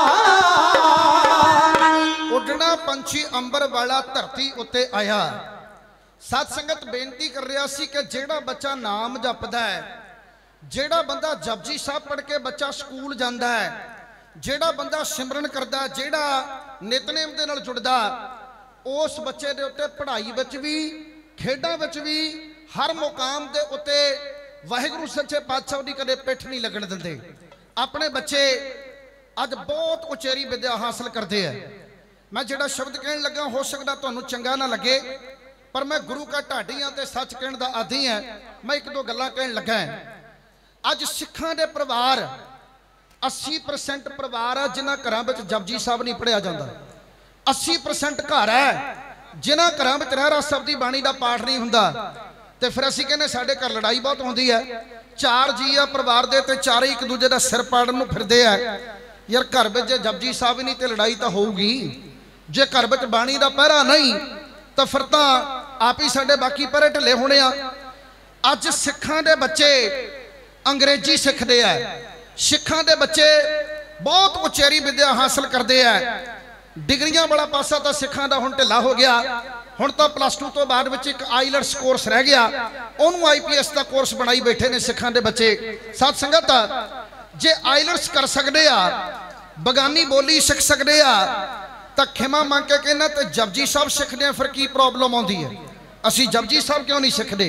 Speaker 2: उड़ना पंछी अंबर वाला धरती उत्ते आया। सत संगत बेनती कर रहा सी कि जेड़ा बच्चा नाम जपदा है जेड़ा बंदा जपजी साहब पढ़ के बच्चा स्कूल जाता है जेड़ा बंदा सिमरन करदा जेड़ा नितनेम दे नाल जुड़दा उस बच्चे दे उत्ते पढ़ाई विच भी खेडां विच भी हर मुकाम दे उत्ते वाहिगुरू सच्चे पातशाह दी कदे पिठ नहीं लगन दिंदे। अपने बच्चे अज बहुत उचेरी विद्या हासिल करते हैं मैं जिहड़ा शब्द कहन लगा हो सकता तुहानूं चंगा ना लगे, पर मैं गुरु का ढाडी हाँ ते सच कहण दा आदी है। मैं एक दो गल्लां कहण लगा है। अज सिखां दे परिवार अस्सी परसेंट परिवार है जिन्हां घरां विच जपजी साहब नहीं पढ़िया जांदा। अस्सी परसेंट घर है जिन्हां घरां विच रहरास साहब दी बाणी दा पाठ नहीं हुंदा। ते फिर असीं कहने साडे घर लड़ाई बहुत होंदी है। चार जी आ परिवार दे ते चारे एक दूजे दा सिर पाड़न नूं फिरदे आ। यार घर विच जे जपजी साहब ही नहीं ते लड़ाई तां होऊगी। जे घर विच बाणी दा पहरा नहीं तो फिर तो आप ही साडे बाकी पहरे ढिले होने आ। अज सिखां दे बच्चे अंग्रेजी सिखते हैं, सिखां दे बच्चे बहुत उचेरी विद्या हासिल करते हैं। डिग्रियां वाला पासा तो सिखां दा हुण ढिला हो गया। हुण तो प्लस टू तो बाद विच एक आईलैट्स कोर्स रह गया, उन्होंने आई पी एस का कोर्स बनाई बैठे ने सिखां दे बच्चे। साथ संगत जे आईलैट्स कर सकते आ, बगानी बोली सिख सकते आ, तो खिमा मंग के कहना तो जपजी साहब सिखते हैं। फिर की प्रॉब्लम आती है? असी जपजी साहब क्यों नहीं सिखते?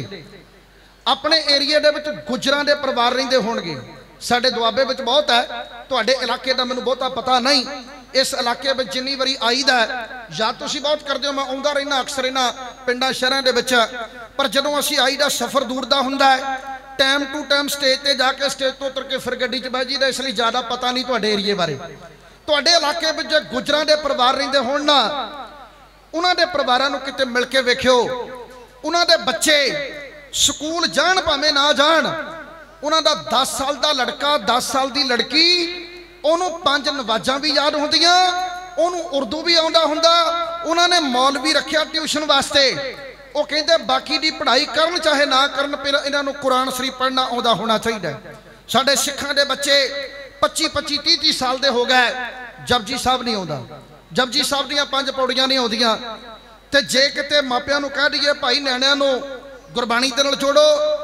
Speaker 2: अपने एरिए दे विच गुजरां दे परिवार रहिंदे होणगे, साडे दुआबे विच बहुत है, तुहाडे इलाके दा मैनूं बहुता पता नहीं। इस इलाके में जिन्नी वारी आईदा याद तुसीं बहुत करदे हो, मैं आउंदा रहना अक्सर इन्हां पिंडां शहरां दे विच। पर जदों असीं आईदा सफ़र दूर दा हुंदा है, टाइम टू टाइम स्टेज ते जाके स्टेज तो उतर के फिर गड्डी च बह जाईदा, इसलिए ज़्यादा पता नहीं तुहाडे एरिए बारे। तुहाडे इलाके में जो गुजरां दे परिवार रहिंदे होण ना, उन्हां दे परिवारां नूं किते मिल के वेखिओ। उन्हां दे बच्चे स्कूल जाण भावें ना जाण, उन्हां दा दस साल दा लड़का दस साल दी लड़की, उन्होंने पांच नवाजां भी याद होंदियां, उन्होंने उर्दू भी आउंदा हुंदा। उन्होंने मौलवी रखिया ट्यूशन वास्ते। वो कहते बाकी दी पढ़ाई करन चाहे ना करन, पर इन्हां नूं कुरान शरीफ पढ़ना आउंदा होना चाहिए। साडे सिखां दे बच्चे पच्ची पच्ची तीह तीह साल दे हो गए, जपजी साहब नहीं आउंदा, जपजी साहब दीयां पंज पौड़ियां नहीं आउंदियां। ते जे किते मापियां नूं कह दईए भाई निआणिआं नूं गुरबाणी दे नाल जोड़ो,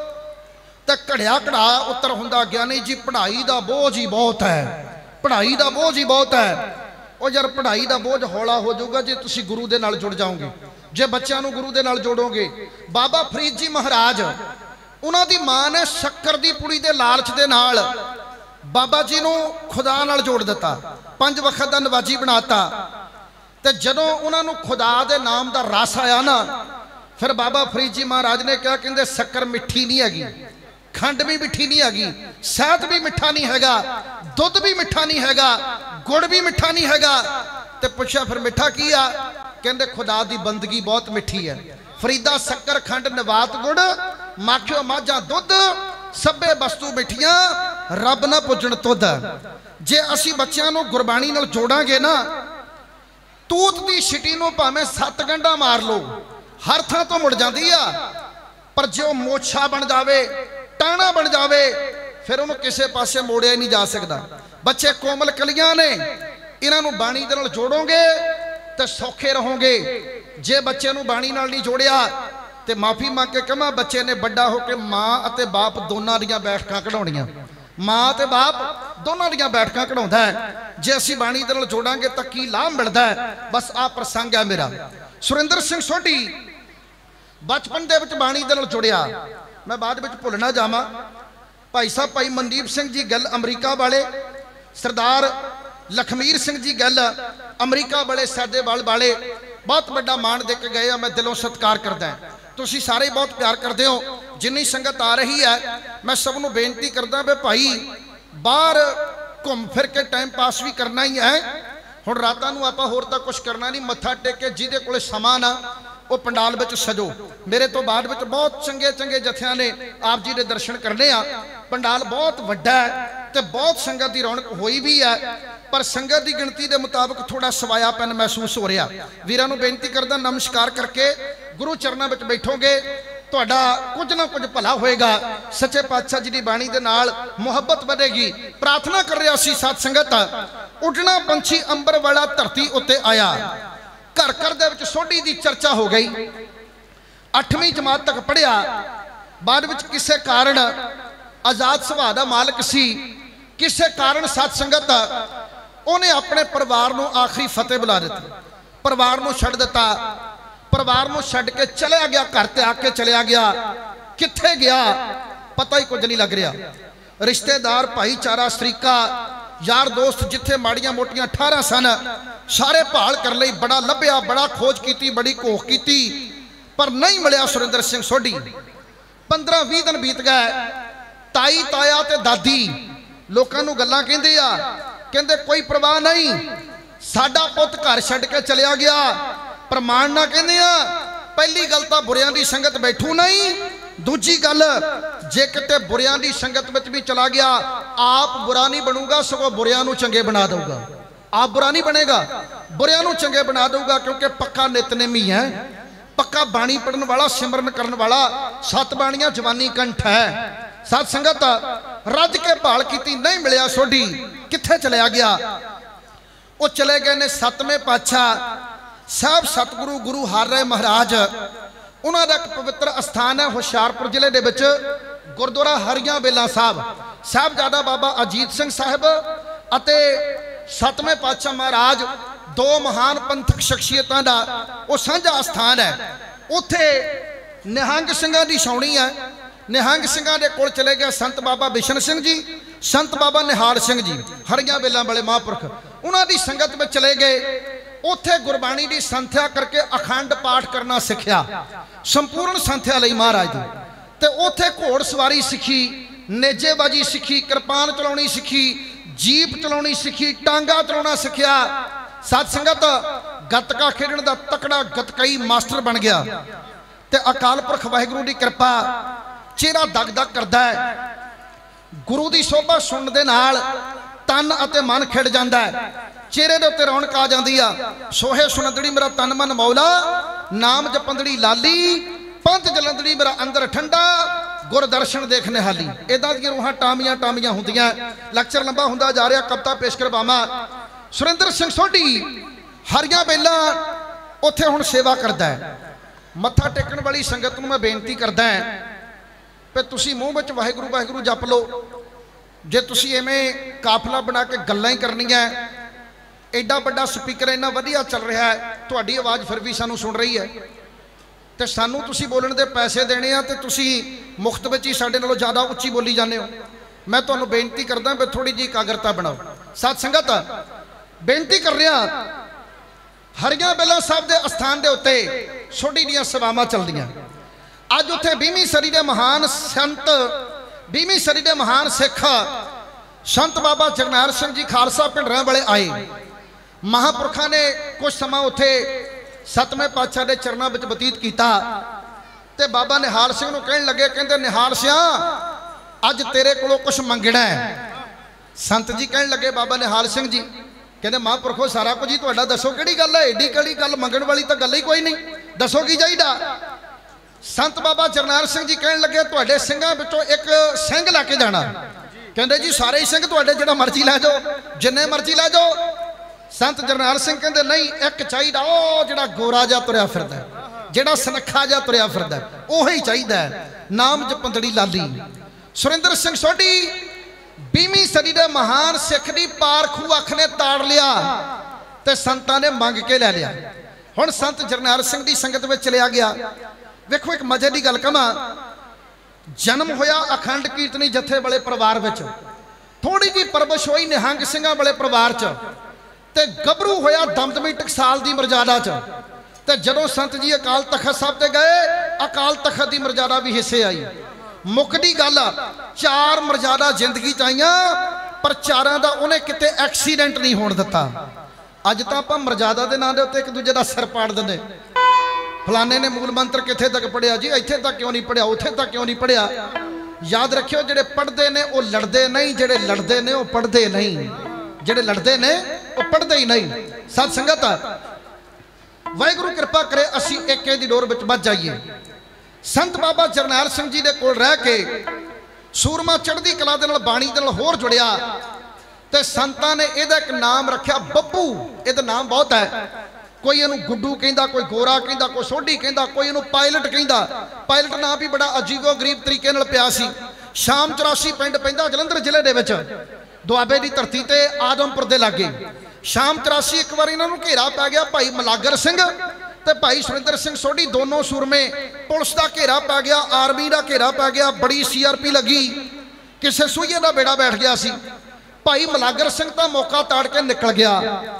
Speaker 2: तो घड़िया घड़ा उत्तर हुंदा ज्ञानी जी पढ़ाई दा बोझ ही बहुत है, पढ़ाई दा बोझ ही बहुत है। और यार पढ़ाई दा बोझ हौला हो जाऊगा जे तुसी गुरु दे नाल जुड़ जाओगे, जे बच्चों नूं गुरु दे नाल जोड़ोगे। बाबा फरीद जी महाराज, उन्हां दी मां ने शक्कर दी पुड़ी दे लालच दे नाल बाबा जी नूं खुदा नाल जोड़ दिता, पंज वक्त दा नवाजी बनाता। ते जदों उन्हां नूं खुदा दे नाम दा रस आया ना, फिर बाबा फरीद जी महाराज ने कहा कहंदे शक्कर मिठी नहीं हैगी, खंड भी मिठी नहीं हैगी, शहद भी मिठा नहीं हैगा, दुध भी मिठा नहीं हैगा, गुड़ भी मिठा नहीं हैगा। ते पुछया फिर मिठा की आ? कहंदे खुदा दी बंदगी बहुत मिठी है। फरीदा शक्कर खंड नवात गुड़, माखियो माझा दुध, सभे वस्तु मिठियां रब ना पुजण तुद। जे असी बच्चों नूं गुरबाणी नाल जोड़ांगे ना, तूत दी छिटी नूं भावें सत्त गंढा मार लो, हर थां तो मुड़ जांदी आ। पर जो मोछा बन जावे, टाणा बन जावे, फिर उन्होंने किसी पासे मोड़िया ही नहीं जा सकता। बच्चे कोमल कलियां ने, इन्हों बाणी दे नाल जोड़ोगे तो सौखे रहोगे। जे बच्चे नूं बाणी नाल नहीं जोड़िया तो माफ़ी मंग के कहां बच्चे ने बड़ा होकर माँ अते बाप दोनों दियां बैठकां कढाउणियां, माँ ते बाप दोनों दियां बैठकां कढाउंदा है। जे असीं बाणी दे नाल जोड़ांगे तो की लाभ मिलता है? बस आ प्रसंग है मेरा। सुरिंदर सिंह सोढी बचपन दे विच बाणी दे नाल जुड़िया, मैं बाद में भुल ना जावां। भाई साहब भाई मनदीप सिंह जी गल अमरीका वाले, सरदार लखमीर सिंह जी गल अमरीका वाले सैदेवाल वाले, बहुत बड़ा मान दे के गए। मैं दिलों सत्कार करदा है, तुसीं सारे बहुत प्यार करते हो। जिन्नी संगत आ रही है, मैं सबनों बेनती करदा भी भाई बाहर घूम फिर के टाइम पास भी करना ही है। हुण रातां नूं आपां होर तां कुछ करना नहीं, मत्था टेक के जिहदे कोले समा ना वो पंडाल विच सजो। मेरे तो बाद विच बहुत चंगे चंगे जथियां ने आप जी दे दर्शन करने आ। पंडाल बहुत वड्डा है ते बहुत संगत की रौनक होई भी है, पर संगत की गिणती के मुताबिक थोड़ा सवायापन महसूस हो रहा। वीरां नूं बेनती करदा नमस्कार करके गुरु चरणों में बैठोगे, तुहाडा कुछ ना कुछ भला होएगा। सच्चे पातशाह जी की बाणी दे नाल मुहब्बत बढ़ेगी। प्रार्थना कर रहा सी साध संगत, उड़ना पंछी अंबर वाला धरती उत्ते आया। घर घर दे विच सोढी दी चर्चा हो गई। अठवीं जमात तक पढ़िया, बाद विच किसे कारण आजाद सुभाਅ दा मालिक सी, किसे कारण साध संगत उन्हें अपने परिवार नूं आखिरी फतेह बुला दी, परिवार नूं छड्ड दिता। परिवार नूं छड्ड के चलिया गया, घर ते आके चलिया गया। कित्थे गया पता ही कुछ नहीं लग रहा। रिश्तेदार भाईचारा शरीका यार दोस्त जिथे माड़ियां मोटियां ठारां सन, सारे भाल कर लई, बड़ा लभ्या, बड़ा खोज की, बड़ी घोख की, पर नहीं मिलिया सुरिंदर सिंह सोढ़ी। पंद्रह भी दिन बीत गए। ताई ताया ते दादी लोगों नूं गल्लां कहंदे आ, कहंदे कोई परवाह नहीं, साडा पुत घर छड्ड के चलिया गया। प्रमाण ना कहंदे आ, पहली गल तां बुरियां दी संगत बैठू नहीं, दूजी गल जे किते बुरियां दी संगत विच भी चला गया आप बुरा नहीं बनूगा, सगों बुरियां नूं चंगे बना दूगा। आप बुरा नहीं बनेगा, बुरियां नूं चंगे बना दूगा, क्योंकि पक्का नितनेमी है, पक्का बाणी पढ़न वाला, सिमरन करन वाला, सत बाणियां जवानी कंठ है। सत संगत रज के भाल की, नहीं मिलिया सोढ़ी, कित्थे चलिया गया? वो चले गए ने सतवें पातशाह साहब सतगुरु गुरु हर राय महाराज। उन्होंने एक पवित्र स्थान है हुशियारपुर जिले के विच, गुरुद्वारा हरियां बेला साहब। साहबजादा बाबा अजीत सिंह साहब अते सतवें पातशाह महाराज दो महान पंथक शख्सियतां दा वो सांझा स्थान है। उत्थे निहंग सिंघां दी छाउणी है। निहंग सिंघां दे कोल चले गए संत बाबा बिशन सिंह जी, संत बाबा निहाल सिंह जी, हरियां बेलां वाले महापुरख। उन्हां दी संगत में चले गए। उत्थे गुरबाणी की संथ्या करके अखंड पाठ करना सीखिया, संपूर्ण संथ्या लई महाराज दी। ते उत्थे घोड़ सवारी सीखी, नेजेबाजी सीखी, किरपान चलाउणी सीखी, जीप चलाउणी सीखी, टांगा चलाउणा सीखिया। सत संगत गतका खेडण दा तकड़ा गतकई मास्टर बन गया। ते अकाल पुरख वाहिगुरू की कृपा, चेहरा दग दग करदा है। गुरु की शोभा सुनने दे नाल तन अते मन खिड़ जाता है, चेहरे के उत्ते रौनक आ जाती है। सोहे सुनंदड़ी मेरा तन मन मौला, नाम जपंदड़ी लाली, पंथ जलंदड़ी मेरा अंदर ठंडा, गुर दर्शन देखने हाली। इदां दी रूहां टामियां टामियां हुंदियां। लैक्चर लंबा हुंदा जा रहा, कविता पेश करवावां। सुरिंदर सिंह सोढ़ी हरियां बेला उत्थे हुण सेवा करदा है। मत्था टेकण वाली संगत नूं मैं बेनती करदा है कि तुसीं मूँह विच वाहिगुरू वाहिगुरू जप लो। जे तुसीं इवें काफला बना के गल्लां ही करनियां, एडा बड़ा स्पीकर इन्ना वधिया चल रहा है, तुहाडी आवाज़ फिर भी सानू सुन रही है, तो सानू तुसीं बोलण दे पैसे देने आ, ते तुसीं मुफ्त विच ही साडे नालों ज़्यादा उच्ची बोली जाने हो। मैं तुहानू बेनती करदा भी थोड़ी जी एकाग्रता बनाओ। सत संगत बेनती कर रहा, हरियां बेला साहब के स्थान के उत्ते सोढ़ी दीयां सभावां चलदियां। अज उत्थे बीहवीं सदी के महान संत, बीहवीं सदी के महान सिख संत बाबा जरनैल सिंह जी खालसा भिंडरां वाले आए। महापुरखा ने कुछ समा उत्थे सतवें पातशाह के चरणों में बतीत किया। ते बाबा निहाल सिंह नूं कहण लगे, कहंदे निहाल सिंह अज तेरे कोलों कुछ मंगना है। संत जी कहण लगे बाबा निहाल सिंह जी, कहंदे महापुरखो सारा कुछ ही तुहाडा, दसो किहड़ी गल है, एडी किहड़ी गल, मंगण वाली तो गल ही कोई नहीं, दसो की चाहीदा। संत बाबा जरनैल सिंह जी कहण लगे तुहाडे सिंघां विचों एक सिंघ लैके जाना। कहंदे जी सारे ही सिंह तुहाडे, जिहड़ा मर्जी लै जाओ, जिन्ने मर्जी लै जाओ। संत जरनैल सिंह कहंदे नहीं, एक चाहीदा, ओ जिहड़ा गोरा जिहा तुरिया फिरदा, जिहड़ा सनखा जिहा तुरिया फिरदा, ओही चाहीदा, नाम जपंदड़ी लाली। सुरिंदर सिंह सोढ़ी बीहवीं सदी के महान सिख की पारखू अख ने ताड़ लिया, ते संतां ने मंग के लै लिया। हुण संत जरनैल सिंह की संगत में चलिया गया। वेखो एक मजे की गल कहां, जन्म होया अखंड कीर्तनी जत्थे वाले परिवार विच, थोड़ी जी परवरिश होई निहंग सिंघां वाले परिवार च, ते गभरू होया दमदमी टकसाल की मर्यादा च। ते जदों संत जी अकाल तखत साहब ते गए, अकाल तखत की मर्यादा भी हिस्से आई। मुकदी गल, चार मर्यादा जिंदगी च आईयां, पर चारां दा उन्हें किते एक्सीडेंट नहीं होण दिता। अज तां आपां मर्यादा के नाम के उत्ते एक दूजे का सिर पाड़ दिंदे, फलाने ने मूल मंत्र कित्थे तक पढ़िया जी, इत्थे तक क्यों नहीं पढ़िया, उत्थे तक क्यों नहीं पढ़िया। याद रखियो, जिहड़े पढ़ते ने वो लड़ते नहीं, जिहड़े लड़ते ने वो पढ़ते नहीं, जिहड़े लड़ते ने वो पढ़ते ही नहीं। सत संगत वाहिगुरू कृपा करे असी एके दी डोर विच बच जाइए। संत बाबा जरनैल सिंह जी दे कोल रह के सूरमा चढ़दी कला दे नाल बाणी दे नाल होर जुड़िया, ते संतां ने इहदा एक नाम रखिया बब्बू। इहदा नाम बहुत है, कोई इहनूं गुड्डू कहंदा, कोई गोरा कहंदा, कोई सोढ़ी कहंदा, कोई इहनूं पायलट कहंदा। पायलट नाम भी बड़ा अजीबो गरीब तरीके नाल पिया सी। शाम चौरासी पिंड पैंदा जलंधर जिले दे विच, दुआबे की धरती ते आदमपुर दे लागे। शाम चौरासी एक बार इन्हों घेरा पै गया, भाई मलागर सिंह ते भाई सुरिंदर सिंह सोढ़ी दोनों सूरमे, पुलिस का घेरा पै गया, आर्मी का घेरा पै गया, बड़ी सी आर पी लगी, किसी सूइए का बेड़ा बैठ गया सी। भाई मलागर सिंह तो मौका ताड़ के निकल गया।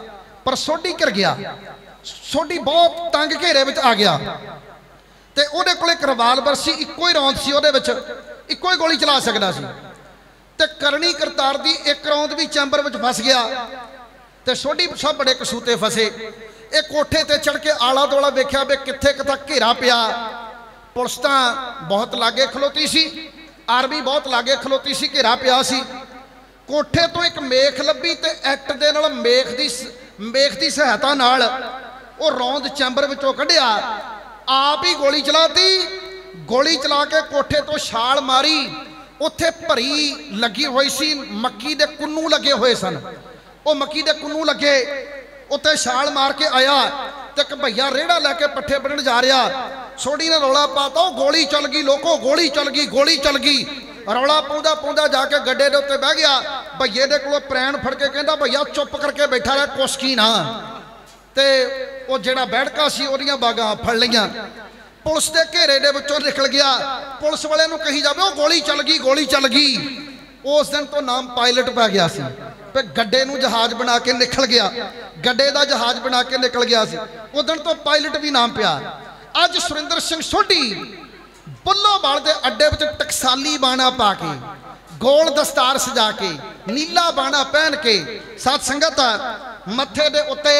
Speaker 2: पर सोडी घिर गया। सोडी बहुत तंग घेरे में आ गया ते उहदे कोल एक रिवाल्वर सी, इक्को ही रौंद सी उहदे विच, इक्को ही गोली चला सकदा सी ते करनी करतार दी एक रौंद भी चैंबर में फस गया ते सोडी सब बड़े कसूते फसे। ये कोठे ते चढ़ के आला दोला वेख्या भी कित्थे कित्थे घेरा पिया। पुलिस तां बहुत लागे खलोती सी, आर्मी बहुत लागे खलोती सी, घेरा पिया सी। कोठे तो एक मेख लभी ते एक्ट दे नाल मेख दी मेख दी सहायता नाल वो रौंद चैंबर विचों कढ़िया, आप ही गोली चलाती। गोली चला के कोठे तो छाल मारी, उत्थे भरी लगी हुई सी, मक्की दे कुन्नू लगे हुए सन। वो मक्की दे कुन्नू लगे, उत्ते छाल मार के आया ते एक भैया रेड़ा लैके पट्ठे बन्नण जा रहा। सोडी ने रौला पाता, वो गोली चल गई लोगों, गोली चल गई, गोली चल गई। रौला पाउंदा पाउंदा जाके गड्डे दे उत्ते बह गया। भैये दे कोलों प्रैण फड़ के कहंदा भैया चुप करके बैठा रहा, कुसकी ना। ते वो जेड़ा बैठका सी ओहदियां बागां फड़ लईयां, पुलिस के घेरे दे विचों निकल गया। पुलिस वाले नूं कही जावे, वो गोली चल गई, गोली चल गई। उस दिन तो नाम पायलट पै गया सी, पे गड्डे नूं जहाज बना के निकल गया, गड्डे दा जहाज बना के निकल गया सी। उस दिन तो पायलट भी नाम पिया। अज सुरिंदर सिंह सोढी बुल्लोवाल दे अड्डे विच टकसाली बाणा पा के, गोल दस्तार सजा के, नीला बाणा पहन के, साथ संगत मत्थे दे उत्ते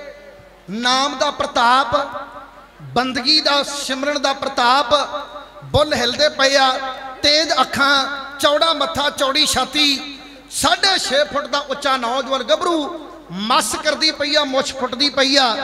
Speaker 2: नाम दा प्रताप, बंदगी दा सिमरन दा प्रताप, बुल हिलदे पए आ, तेज अखां, चौड़ा मत्था, चौड़ी छाती, साढ़े छे फुट का उच्चा नौजवान गभरू मस करती पई आ, मुछ फुटती पई आ।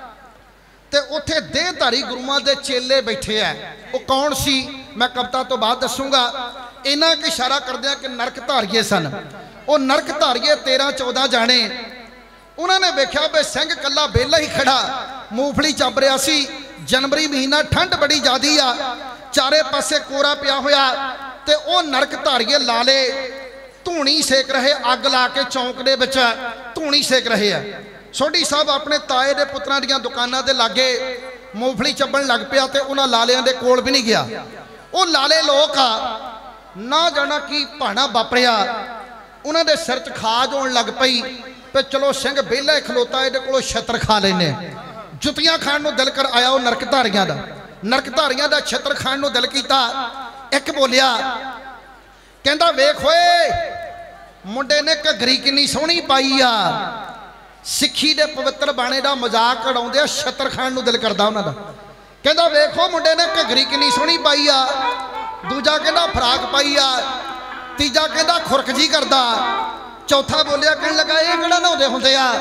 Speaker 2: ते उत्थे देहधारी गुरुआं दे चेले बैठे है। वो कौन सी मैं कविता तो बाद दसूंगा। इन्हां के इशारा करदे कि नरक धारिये सन। वो नरक धारिये तेरह चौदह जाने। उन्होंने वेख्या भी सिंह कला बेला ही खड़ा, मूंगफली चब रहा सी। जनवरी महीना ठंड बड़ी ज्यादा आ, चारे पासे कोरा पिया होया ते ओ नरक धारिये लाले धूनी सेक रहे, अग ला के चौंक दे विच धूनी सेक रहे है। सोढी साहब अपने ताए दे पुत्रां दीयां दुकानां दे लागे मूंगफली चब्बण लग पिया ते उन्हां लालियां दे कोल भी नहीं गया। वो लाले लोग आ ना जाना की भाना वापरिया, उन्हां दे सिर च खाज होण लग पई। पे चलो सिंह बेला खलोता, ये कोलों छत्र खा लेने। जुतियां खाण नूं दिल कर आया वो नरक धारियां दा, नरक धारियां दा छत्र खाण नूं दिल कीता। एक बोलिया, कहंदा वेख होए मुंडे ने घगरी किन्नी सोहनी पाई आ। सिक्खी दे पवित्र बाणे दा मजाक उड़ाउंदे, छत्र खाण नूं दिल करदा उन्हां दा। कहंदा वेखो मुंडे ने घगरी किन्नी सोहनी पाई आ। दूजा कहंदा फराक पाई आ। तीजा कहंदा खुरक जी करदा। चौथा बोलिया, कहन लगा ये किहड़ा नहाउंदे हुंदे आ।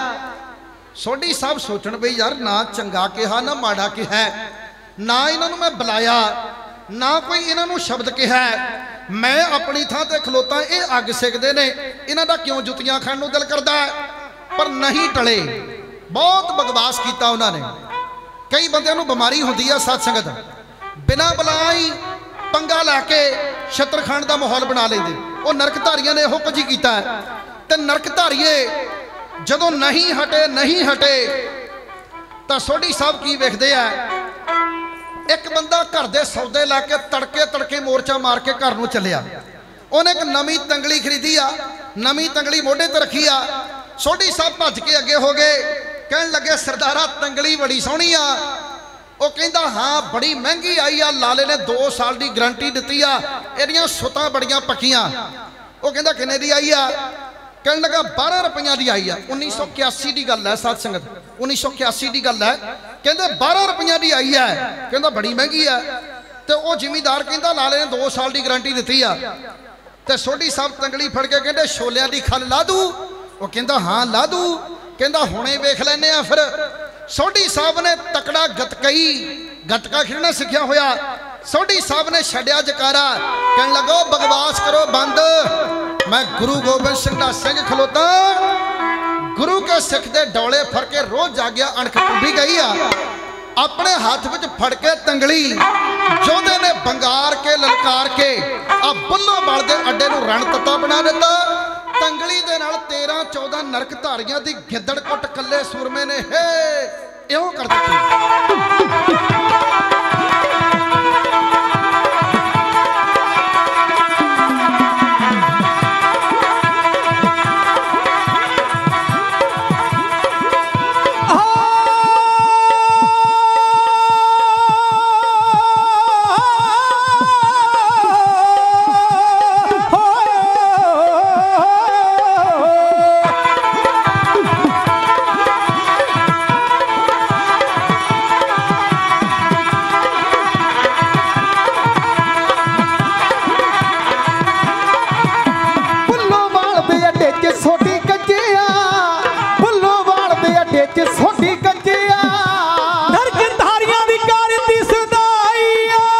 Speaker 2: सोढी साहब सोचण बई यार ना चंगा कहा ना माड़ा कहा, ना इन्हां नूं मैं बुलाया ना कोई इन्हां नूं शब्द कहा। मैं अपनी थां ते खलोता, ये अग सेकदे ने, इन्हां दा क्यों जुतियां खाण नूं दिल करदा है। पर नहीं टले, बहुत बकवास किया उन्होंने। कई बंदियां नूं बीमारी हुंदी है सत संगत, बिना बुलाई पंगा लैके छत्र खाण दा माहौल बना लेंदे। वो नरक धारियां ने इहो कुछ ही कीता है। ते नरक धारिये जदों नहीं हटे नहीं हटे तो सोढी साहब की वेखदे आ। एक बंदा घर दे सौदे लैके तड़के तड़के मोर्चा मार के घर नूं चलिया। उन्हें एक नवी तंगली खरीदी आ, नवी तंगली मोढे ते रखी आ। सोढी साहब भज के अगे हो गए, कहन लगे सरदारा तंगली बड़ी सोहनी आ। वो कहंदा हाँ बड़ी महंगी आई आ, लाले ने दो साल की गारंटी दी आ, इहदियां सुतां बड़ियां पक्कियां। वो कहंदा किन्ने दी आई आ। कहन लगा बारह रुपया की आई आ। उन्नीस सौ इक्यासी की गल है साध संगत, उन्नीस सौ इक्यासी की गल है। कहंदे बारह रुपया की आई है। कहंदा बड़ी महंगी है। तो वह जिमीदार कहंदा लाले ने दो साल की गारंटी दी आ। तो सोढी साहब तंगली फड़ के कहंदे छोलियां दी खल ला दूं। वो कहंदा हाँ ला दूं। कहंदा हुणे वेख लैने आ। फिर सोढी साहब ने तकड़ा गतकई गतका खेलना सीखिया होया। सोढी साहब ने छड्या जकारा, कहन लगो बकवास करो बंद, मैं गुरु गोबिंद सिंह दा सिंह खलोता। गुरु के सिख दे डोले फड़ के रोज जागिया अणख टुंडी गई आ। अपने हाथ विच फड़ के तंगली जोधे ने बंगार के ललकार के आ बुल्लोवाल दे अड्डे नूं रण तत्ता बना दिता। तंगली दे नाल तेरह चौदह नरक धारियां दी गिद्दड़ कुट कल्ले सूरमे ने हे इउं कर दित्ती। ਵਿੱਚ ਸੋਢੀ ਕੱਜਿਆ
Speaker 1: ਨਰਕ ਧਾਰੀਆਂ ਦੀ ਕਰਦੀ ਸਦਾਈ ਆ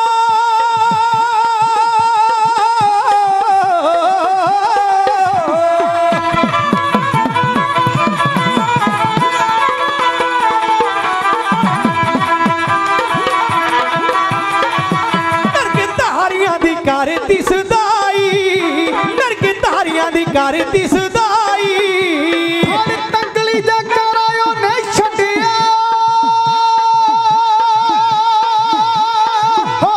Speaker 1: ਨਰਕ ਧਾਰੀਆਂ ਦੀ ਕਰਦੀ ਸਦਾਈ ਨਰਕ ਧਾਰੀਆਂ ਦੀ ਕਰਦੀ ਸਦਾਈ
Speaker 2: ਹਰ ਤੰਗਲੀ ਜਗਰਾ ਉਹਨੇ ਛੱਡਿਆ ਹੋ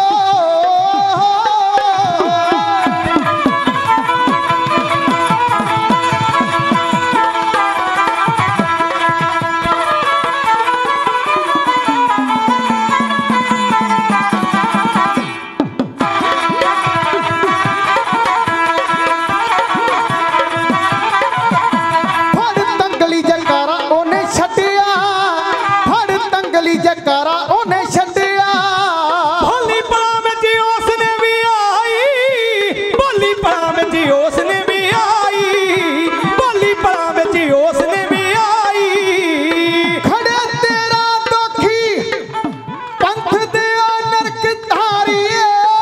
Speaker 2: ਫੜ ਤੰਗਲੀ ਜਗਰਾ ਉਹਨੇ ਛੱਡਿਆ ਫੜ ਤੰਗਲੀ ਜਗਰਾ ਉਹਨੇ ਛੱਡਿਆ
Speaker 1: ਭੋਲੀ ਪਲਾਂ ਵਿੱਚ ਉਸਨੇ ਵੀ ਆਈ ਭੋਲੀ ਪਲਾਂ ਵਿੱਚ ਉਸਨੇ ਵੀ ਆਈ ਭੋਲੀ ਪਲਾਂ ਵਿੱਚ ਉਸਨੇ ਵੀ ਆਈ
Speaker 2: ਖੜੇ ਤੇਰਾ ਦੁਖੀ ਪੰਥ ਦੇ ਨਰਕ ਧਾਰੀਏ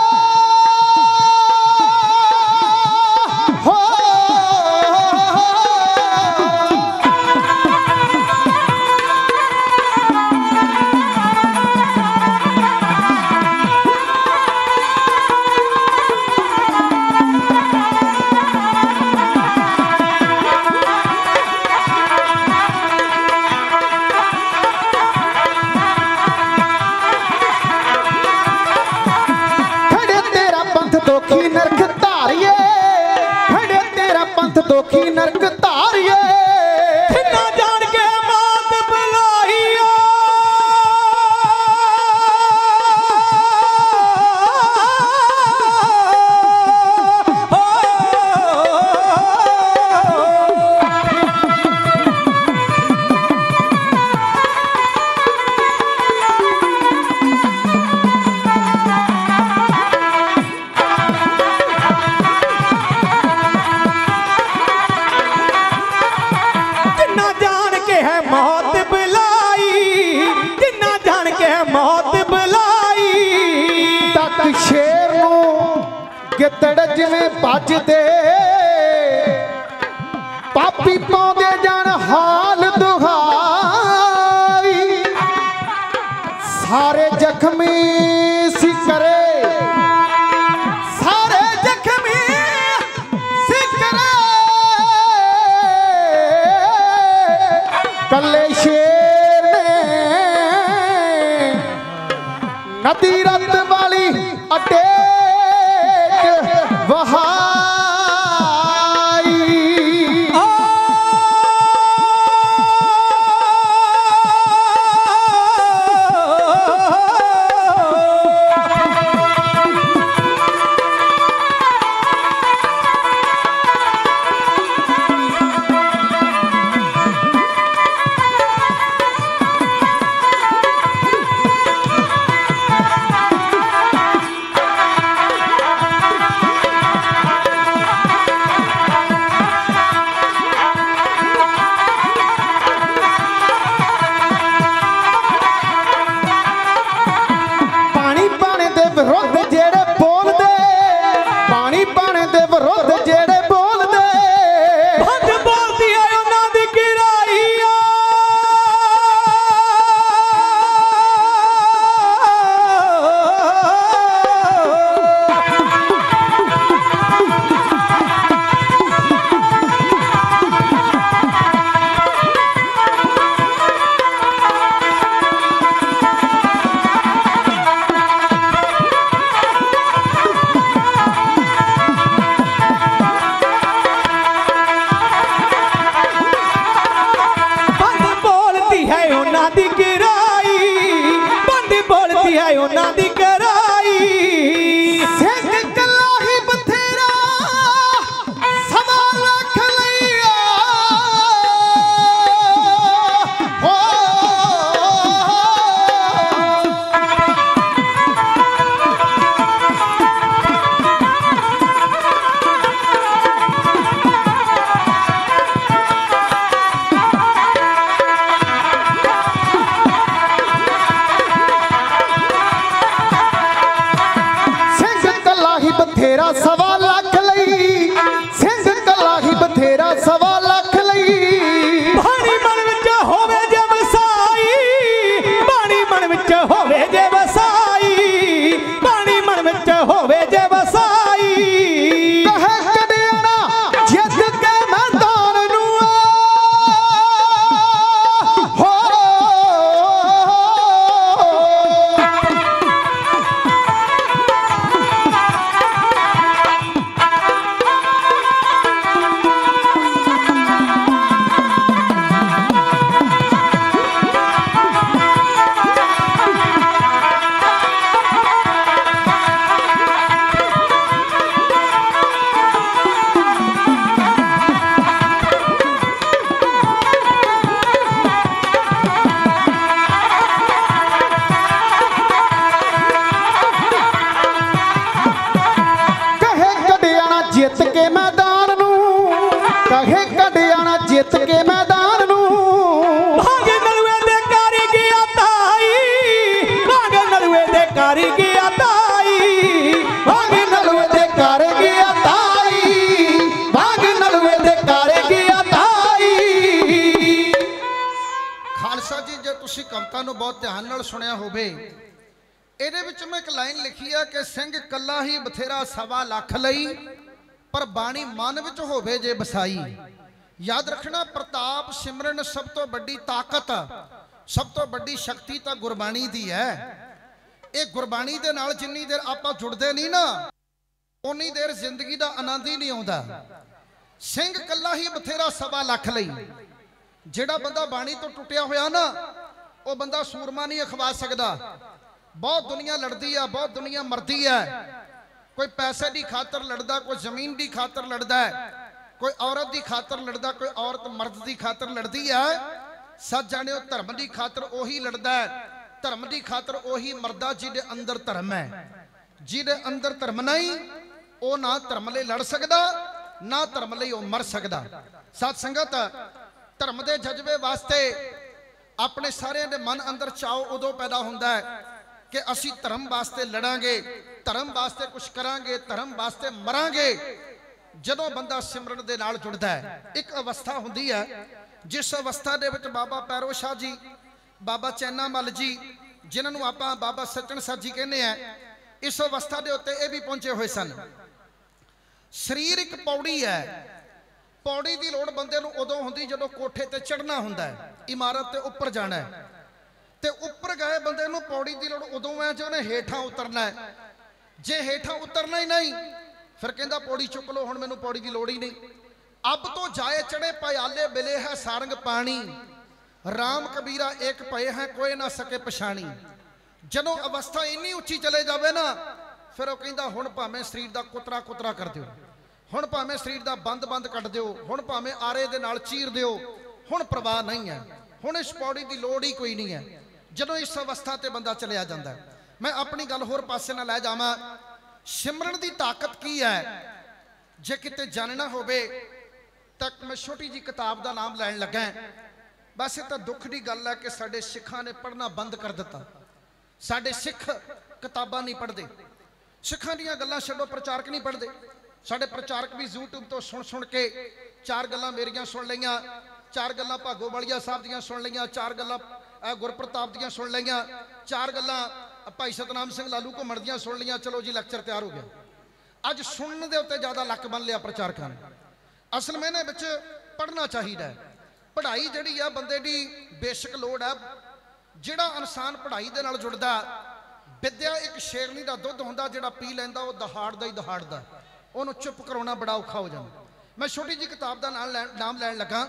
Speaker 2: ਹੋ ਖੜੇ ਤੇਰਾ ਪੰਥ ਦੁਖੀ ਨਰਕ ਧਾਰੀਏ ਖੜੇ ਤੇਰਾ ਪੰਥ ਦੁਖੀ ਨਰਕ ਧਾਰੀਏ
Speaker 1: ਨਾ ਜਾਣ ਕੇ ਮਾਤ ਬੁਲਾਈ ਆ ਜਿੰਨਾ ਜਾਣ ਕੇ ਹੈ ਮੌਤ ਬੁਲਾਈ ਜਿੰਨਾ ਜਾਣ ਕੇ ਹੈ ਮੌਤ ਬੁਲਾਈ
Speaker 2: ਤੱਕ ਸ਼ੇਰ ਨੂੰ ਗਿੱਦੜ ਜਿਵੇਂ ਭੱਜਦੇ ਪਾਪੀ ਪਾਉਂਦੇ ਜਾਣ ਹਾਲ ਦੁਹਾਈ ਸਾਰੇ ਜ਼ਖਮੀ ਸੀ ਕਰੇ ਸਾਰੇ ਜ਼ਖਮੀ ਸੀ ਕਰੇ ਕੱਲੇ ਸ਼ੇਰ ਨੇ ਨਦੀ ਰਤ ਵਾਲੀ ਅਟੇਕ ਵਹਾਈ
Speaker 1: होवे जे वसाई बाणी मन विच होवे जे वसाई
Speaker 2: कहे कड़ियाना जित के मैदान नू हो जित के मैदान नू कहे कड़ियाना जित के मैदान नू
Speaker 1: भाग नलवे दे कारी गया ताई भाग नलवे दे कारी गया ताई
Speaker 2: भाग नलवे दे कार गया ताई भाग नलवे दे कार गया ताई खालसा जी जे तुसी कविता नू बहुत ध्यान नाल सुनिया होवे ਇਹਦੇ ਵਿੱਚ ਮੈਂ ਇੱਕ ਲਾਈਨ ਲਿਖੀ ਆ ਕਿ ਸਿੰਘ ਕੱਲਾ ਹੀ ਬਥੇਰਾ ਸਵਾ ਲੱਖ ਲਈ पर बाणी मन विच होवे जे बसाई। याद रखना प्रताप सिमरन सब तो बड़ी ताकत सब तो बड़ी शक्ति तो गुरबाणी दी है। ये गुरबाणी दे नाल जिन्नी देर आपां जुड़दे नहीं ना उन्नी देर जिंदगी दा आनंद ही नहीं आउंदा। सिंह कल्ला ही बथेरा सवा लख लई जेड़ा बंदा बाणी तो टुटिया होया ना वो बंदा सूरमा नहीं अखवा सकदा। बहुत दुनिया लड़दी है बहुत दुनिया मरदी है। कोई पैसे की खातर लड़दा कोई जमीन की खातर लड़दा है कोई औरत की खातर लड़दा कोई औरत मर्द की खातर लड़दी है। सच जाने धर्म की खातर ओही लड़दा है धर्म की खातर ओही मरदा जिहदे अंदर धर्म है। जिहदे अंदर धर्म नहीं वो ना धर्म लई लड़ सकदा ना धर्म लई वो मर सकदा। सत संगत धर्म के जज्बे वास्ते अपने सारे दे मन अंदर चाओ उदों पैदा हुंदा है कि असी धर्म वास्ते लड़ांगे धर्म वास्ते कुछ करांगे धर्म वास्ते मरांगे। जदों बंदा सिमरन दे नाल जुड़दा है एक अवस्था हुंदी है जिस अवस्था दे विच बाबा पैरो शाह जी बाबा चैना मल जी जिन्हां आपां बाबा सचन सर जी कहने हैं इस अवस्था दे उत्ते ये भी पहुंचे हुए सन। शरीर एक पौड़ी है पौड़ी की लोड़ बंदे नूं उदों हुंदी जदों कोठे ते चढ़ना हुंदा है इमारत ते उपर जाना है ते उपर गए बंदे नूं पौड़ी की लोड़ उदों है जो उन्हें हेठां उतरना है। जे हेठां उतरना ही नहीं फिर कहंदा पौड़ी चुक लो हुण मैनूं पौड़ी की लोड़ ही नहीं। अब तो जाए चढ़े प्याले मिले है सारंग पानी राम कबीरा एक पए है कोई ना सके पछाणी। जदों अवस्था इन्नी उच्ची चले जावे ना फिर वो कहंदा हुण भावें शरीर दा कुतरा कुतरा कर दिओ हुण भावें शरीर दा बंद बंद कट दिओ हुण भावें आरे दे नाल चीर दिओ हुण प्रवाह नहीं है हुण इस पौड़ी की लोड़ ही कोई नहीं है। जदों इस अवस्था ते बंदा चलिया जांदा है। मैं अपनी गल होर पासे ना लै जावां सिमरन की ताकत की है जे किते जानना होवे तक मैं छोटी जी किताब का नाम लैन लगा। वैसे तो दुख की गल है कि साडे सिखां ने पढ़ना बंद कर दिता। साडे सिख किताबां नहीं पढ़ते सिखां दीयां गल्लां छड्डो प्रचारक नहीं पढ़ते। साडे प्रचारक भी यूट्यूब तो सुन सुन के चार गल्लां मेरियां सुन लईयां चार गल्लां भागोवालिया साहब दीयां सुन लईयां चार गल्लां गुरप्रताप दीयां सुन लईयां चार गल्लां भाई सतनाम सिंह लालू घुमण दीयां सुन लियां। चलो जी लैक्चर तैयार हो गया। अज सुनने दे उत्ते ज़्यादा लक बन लिया प्रचारकां ने। असल में इहदे विच पढ़ना चाहिए। पढ़ाई जिहड़ी आ बंदे दी बेसिक लोड़ है। जिहड़ा इंसान पढ़ाई दे नाल जुड़दा विद्या एक शेरनी दा दुध हुंदा जिहड़ा पी लैंदा वो दहाड़दा ही दहाड़दा उहनूं चुप कराउणा बड़ा औखा हो जांदा। मैं छोटी जी किताब का नाम लैन नाम लैन लगा।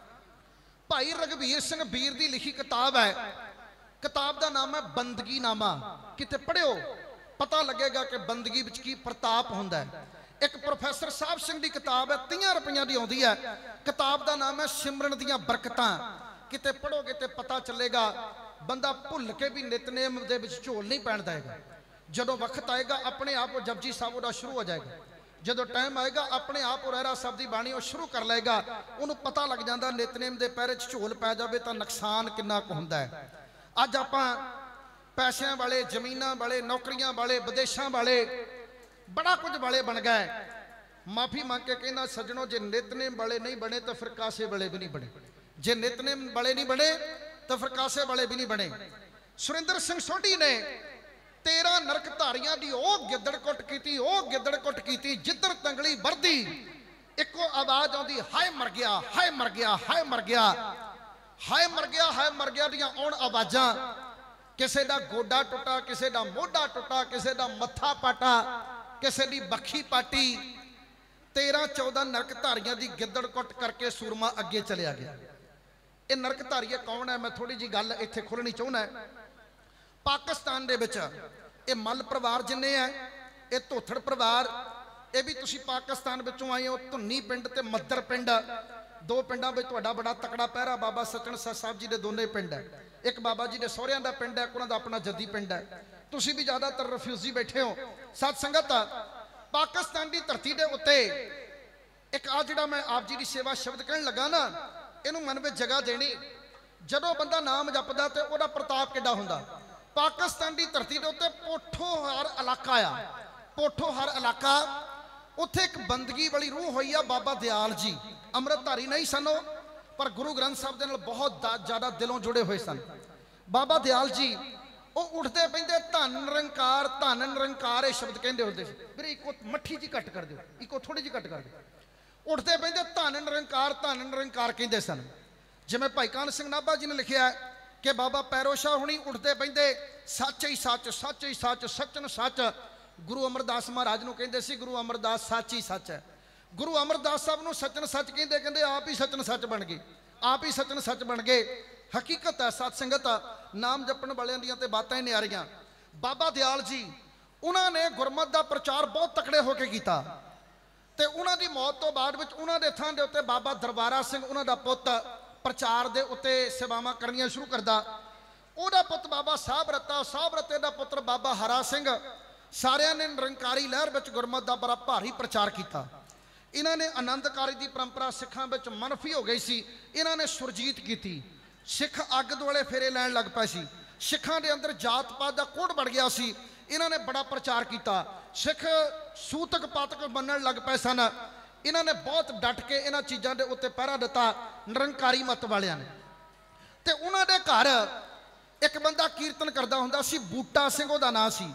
Speaker 2: भाई रघबीर सिंह बीर की लिखी किताब है। किताब का नाम है बंदगी नामा। किते पढ़ियो पता लगेगा कि बंदगी विच की प्रताप हुंदा है। एक प्रोफैसर साहब सिंह की किताब है तीह रुपया की आउंदी है। किताब का नाम है सिमरन दीयां बरकतां। किते पढ़ोगे तो पता चलेगा बंदा भुल के भी नितनेम दे विच झोल नहीं पैण देगा। जदों वक्त आएगा अपने आप वो जपजी साहब उहदा शुरू हो जाएगा। जदों टाइम आएगा अपने आप वो रहरा साहब की बाणी वो शुरू कर लेगा। उन्होंने पता लग जाता नितनेम के पैरे च झोल पै जाए तो नुकसान कितना कुछ हुंदा है। अज आपां पैसों वाले जमीनां वाले नौकरियां वाले विदेशों वाले बड़ा कुछ वाले बन गए। माफ़ी मांग के कहना सज्जनों जे नितनेम वाले नहीं बने तो फिर कासे वाले भी नहीं बने। जे नितनेम वाले नहीं बने तो फिर कासे वाले भी नहीं बने। ਸੁਰਿੰਦਰ ਸਿੰਘ ਸੋਢੀ ਨੇ तेरह नरक धारियां दी ओ गिद्दड़ कुट कीती, ओ गिद्दड़ कुट कीती, जिधर तंगली वरदी इको आवाज आउंदी, हाय मर गया, हाय मर गया, हाय मर गया, हाय मर गया, हाय मर गया दियां आउण आवाजां। किसे दा गोडा टुटा, किसे दा मोढा टुटा, किसे दा मत्था पाटा, किसे दी बखी पाटी। तेरह चौदह नरक धारियां दी गिद्दड़ कुट करके सूरमा अगे चलिया गया। ये नरक धारी कौन है? मैं थोड़ी जी गल इत्थे खोलनी चाहुंदा। पाकिस्तान दे विच ये मल परिवार जिन्ने है, ये धोथड़ परिवार, ये भी तुसी पाकिस्तान विचों आए हो। धुन्नी पिंड ते मद्दर पिंड, दो पिंडां विच तुहाडा बड़ा तकड़ा पहरा। बाबा सचन साहब जी दे दोने पिंड है, एक बाबा जी दे सहुरियां दा पिंड है, उन्हां दा अपना जद्दी पिंड है। तुसी भी ज़्यादातर रिफ्यूजी बैठे हो। सत संगत पाकिस्तान की धरती के उत्ते एक आ जिहड़ा मैं आप जी की सेवा शब्द कहण लगा ना, इहनूं मन में जगह देनी। जदों बंदा नाम जपदा ते उहदा प्रताप किड्डा हुंदा। पाकिस्तान की धरती के उत्ते पोठोहार इलाका आ, पोठोहार इलाका, उत्थे एक बंदगी वाली रूह हुई आ। बाबा दयाल जी अमृतधारी नहीं सन, पर गुरु ग्रंथ साहब दे नाल बहुत ज़्यादा दिलों जुड़े हुए सन। बाबा दयाल जी वो उठते पैंदे धन निरंकार, धन निरंकार ये शब्द कहते होंदे सी। मेरे इको मट्ठी जी घट कर दो, इको थोड़ी जी घट कर दो। उठते पैंदे धन निरंकार, धन निरंकार कहते सन। जिवें भाई कान सिंह नाभा जी ने लिखिया कि बाबा पैरो शाह हुणी उठते पैंदे सच ही सच, सच ही सच, सचन सच। गुरु अमरदास महाराज नूं कहंदे सी गुरु अमरदास सच ही सच है। गुरु अमरदास साहब नूं सचन सच कहंदे, कहंदे आप ही सचन सच बन गए, आप ही सचन सच बन गए। हकीकत है सत संगत, नाम जपण वालियां दीयां ते बातां ही न्यारियां। बाबा दयाल जी उन्होंने गुरमत का प्रचार बहुत तकड़े होकर किया, ते उन्हां दी मौत तो बाद विच उन्हां दे थां दे उत्ते बाबा दरबारा सिंह उन्हां दा पुੱਤ प्रचार दे उत्ते सेवावां करनियां शुरू करदा। उहदा पुੱਤ बाबा साहब रत्ता, साहब रत्ते दा पुੱਤਰ बाबा हरा सिंह, सारियां ने निरंकारी लहर विच गुरमत का बड़ा भारी प्रचार किया। इन्हां ने आनंदकारी की परंपरा सिखां विच मनफी हो गई सी। इन्हां ने सुरजीत की, सिख अग दुआले फेरे लैण लग पए सी। सिखां दे अंदर जात पात का कोड़ बढ़ गया सी। इन्हां ने बड़ा प्रचार किया। सिख सूतक पातक मनण लग पए सन। इन्हां ने बहुत डट के इन्हां चीज़ों के उत्ते पहरा दिता निरंकारी मत वालियां ने। ते उन्हां दे घर एक बंदा कीर्तन करदा हुंदा सी, बूटा सिंह उहदा नाम सी।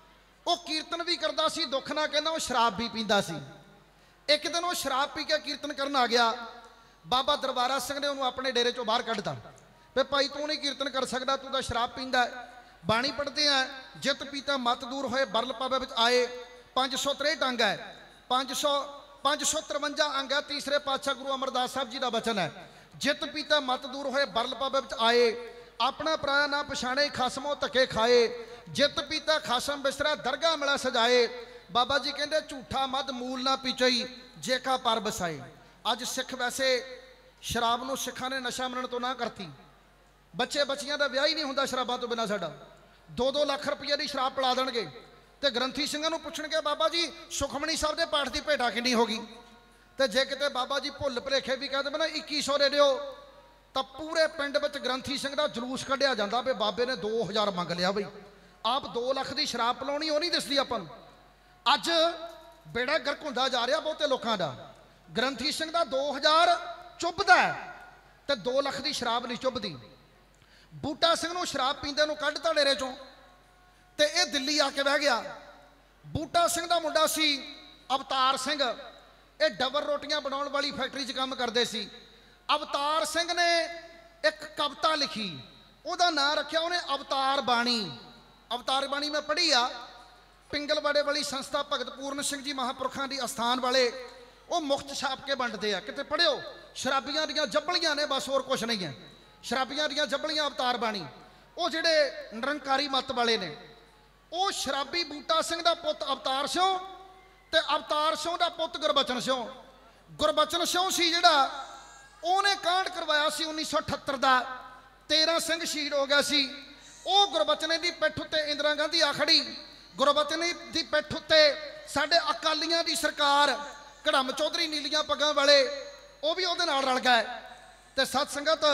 Speaker 2: वो कीर्तन भी करदा सी, दुख ना कहना वो शराब भी पींदा सी। एक दिन वो शराब पी के कीर्तन करन आ गया। बाबा दरबारा सिंह ने उन्होंने अपने डेरे चों बाहर कढ़ता, वे भाई तू नहीं कीर्तन कर सकता, तू तो शराब पींदा है। बाणी पढ़ते हैं, जित पीता मत दूर होए, बरल पावे विच आए। पाँच सौ त्रेहठ अंग है, पाँच सौ पाँच सौ तिरवंजा अंग है। तीसरे पातशाह गुरु अमरदास साहब जी का वचन है, जित पीता मत दूर होए, बरल पावे विच आए। अपना पराया ना पछाणे, खसमों धक्के खाए। जित पीता खासम बिस्तरा, दरगाह मिला सजाए। बाबा जी कहते झूठा मद मूल ना पीचई, जेका पर बसाए। अज सिख वैसे शराब नूं सिखां ने नशा मनण तो ना करती। बच्चे बच्चियां दा विआह ही नहीं हुंदा शराबां तो बिना। साडा दो दो लाख रुपये की शराब पिला देणगे ते ग्रंथी ਸਿੰਘਾਂ नूं पुछणगे बाबा जी सुखमणी साहब के पाठ की भेटा किन्नी होगी। तो जे किते बाबा जी भुल भुलेखे भी कह देवे ना इक्की सौ दे दिओ, तो पूरे पिंड विच ग्रंथी ਸਿੰਘ ਦਾ जलूस कढ़िया जांदा भी बाबे ने दो हज़ार मंग लिया। बई आप दो लाख की शराब पिलाउणी वो नहीं दिसदी आपां नूं। अज बेड़ा गर्क हुंदा जा रहा बहुते लोकां दा। ग्रंथी ਸਿੰਘ ਦਾ दो हज़ार चुभदा है ते दो लाख की शराब नहीं चुभदी। बूटा सिंह नूं शराब पींदे नूं कढ़ता डेरे चों ते ये दिल्ली आके बह गया। बूटा सिंह दा मुंडा सी अवतार सिंह, ये डबर रोटियां बनाउण वाली फैक्ट्री च काम करदे सी। अवतार सिंह ने एक कविता लिखी, उहदा नाम रखिया उन्हें अवतार बाणी। अवतार बाणी मैं पढ़ी आ। पिंगलवाड़े वाली संस्था भगत पूर्ण सिंह जी महापुरखों की अस्थान वाले वो मुफ्त छाप के वंडते हैं, किते पढ़ियो। शराबियां दियां जबलियां ने, बस होर कुछ नहीं है। शराबियां दियां जबलियां अवतार बाणी। वो जिहड़े निरंकारी मत वाले ने, वो शराबी बूटा सिंह दा पुੱਤ अवतार सिंह ते अवतार सिंह दा पुੱਤ गुरबचन सिंह। गुरबचन सिंह सी जिहड़ा ਉਹਨੇ ਕਾਂਡ ਕਰਵਾਇਆ ਸੀ उन्नीस सौ अठहत्तर ਦਾ। तेरह ਸਿੰਘ ਸ਼ਹੀਦ ਹੋ ਗਿਆ ਸੀ। ਉਹ ਗੁਰਬਚਨ ਦੀ ਪਿੱਠ ਉੱਤੇ ਇੰਦਰਾ ਗਾਂਧੀ ਆ ਖੜੀ। ਗੁਰਬਚਨ ਦੀ ਪਿੱਠ ਉੱਤੇ ਸਾਡੇ ਅਕਾਲੀਆਂ ਦੀ ਸਰਕਾਰ, ਘੜਮ ਚੌਧਰੀ ਨੀਲੀਆਂ ਪੱਗਾਂ ਵਾਲੇ, ਉਹ ਵੀ ਉਹਦੇ ਨਾਲ ਰਲ ਗਏ। ਤੇ ਸਤ ਸੰਗਤ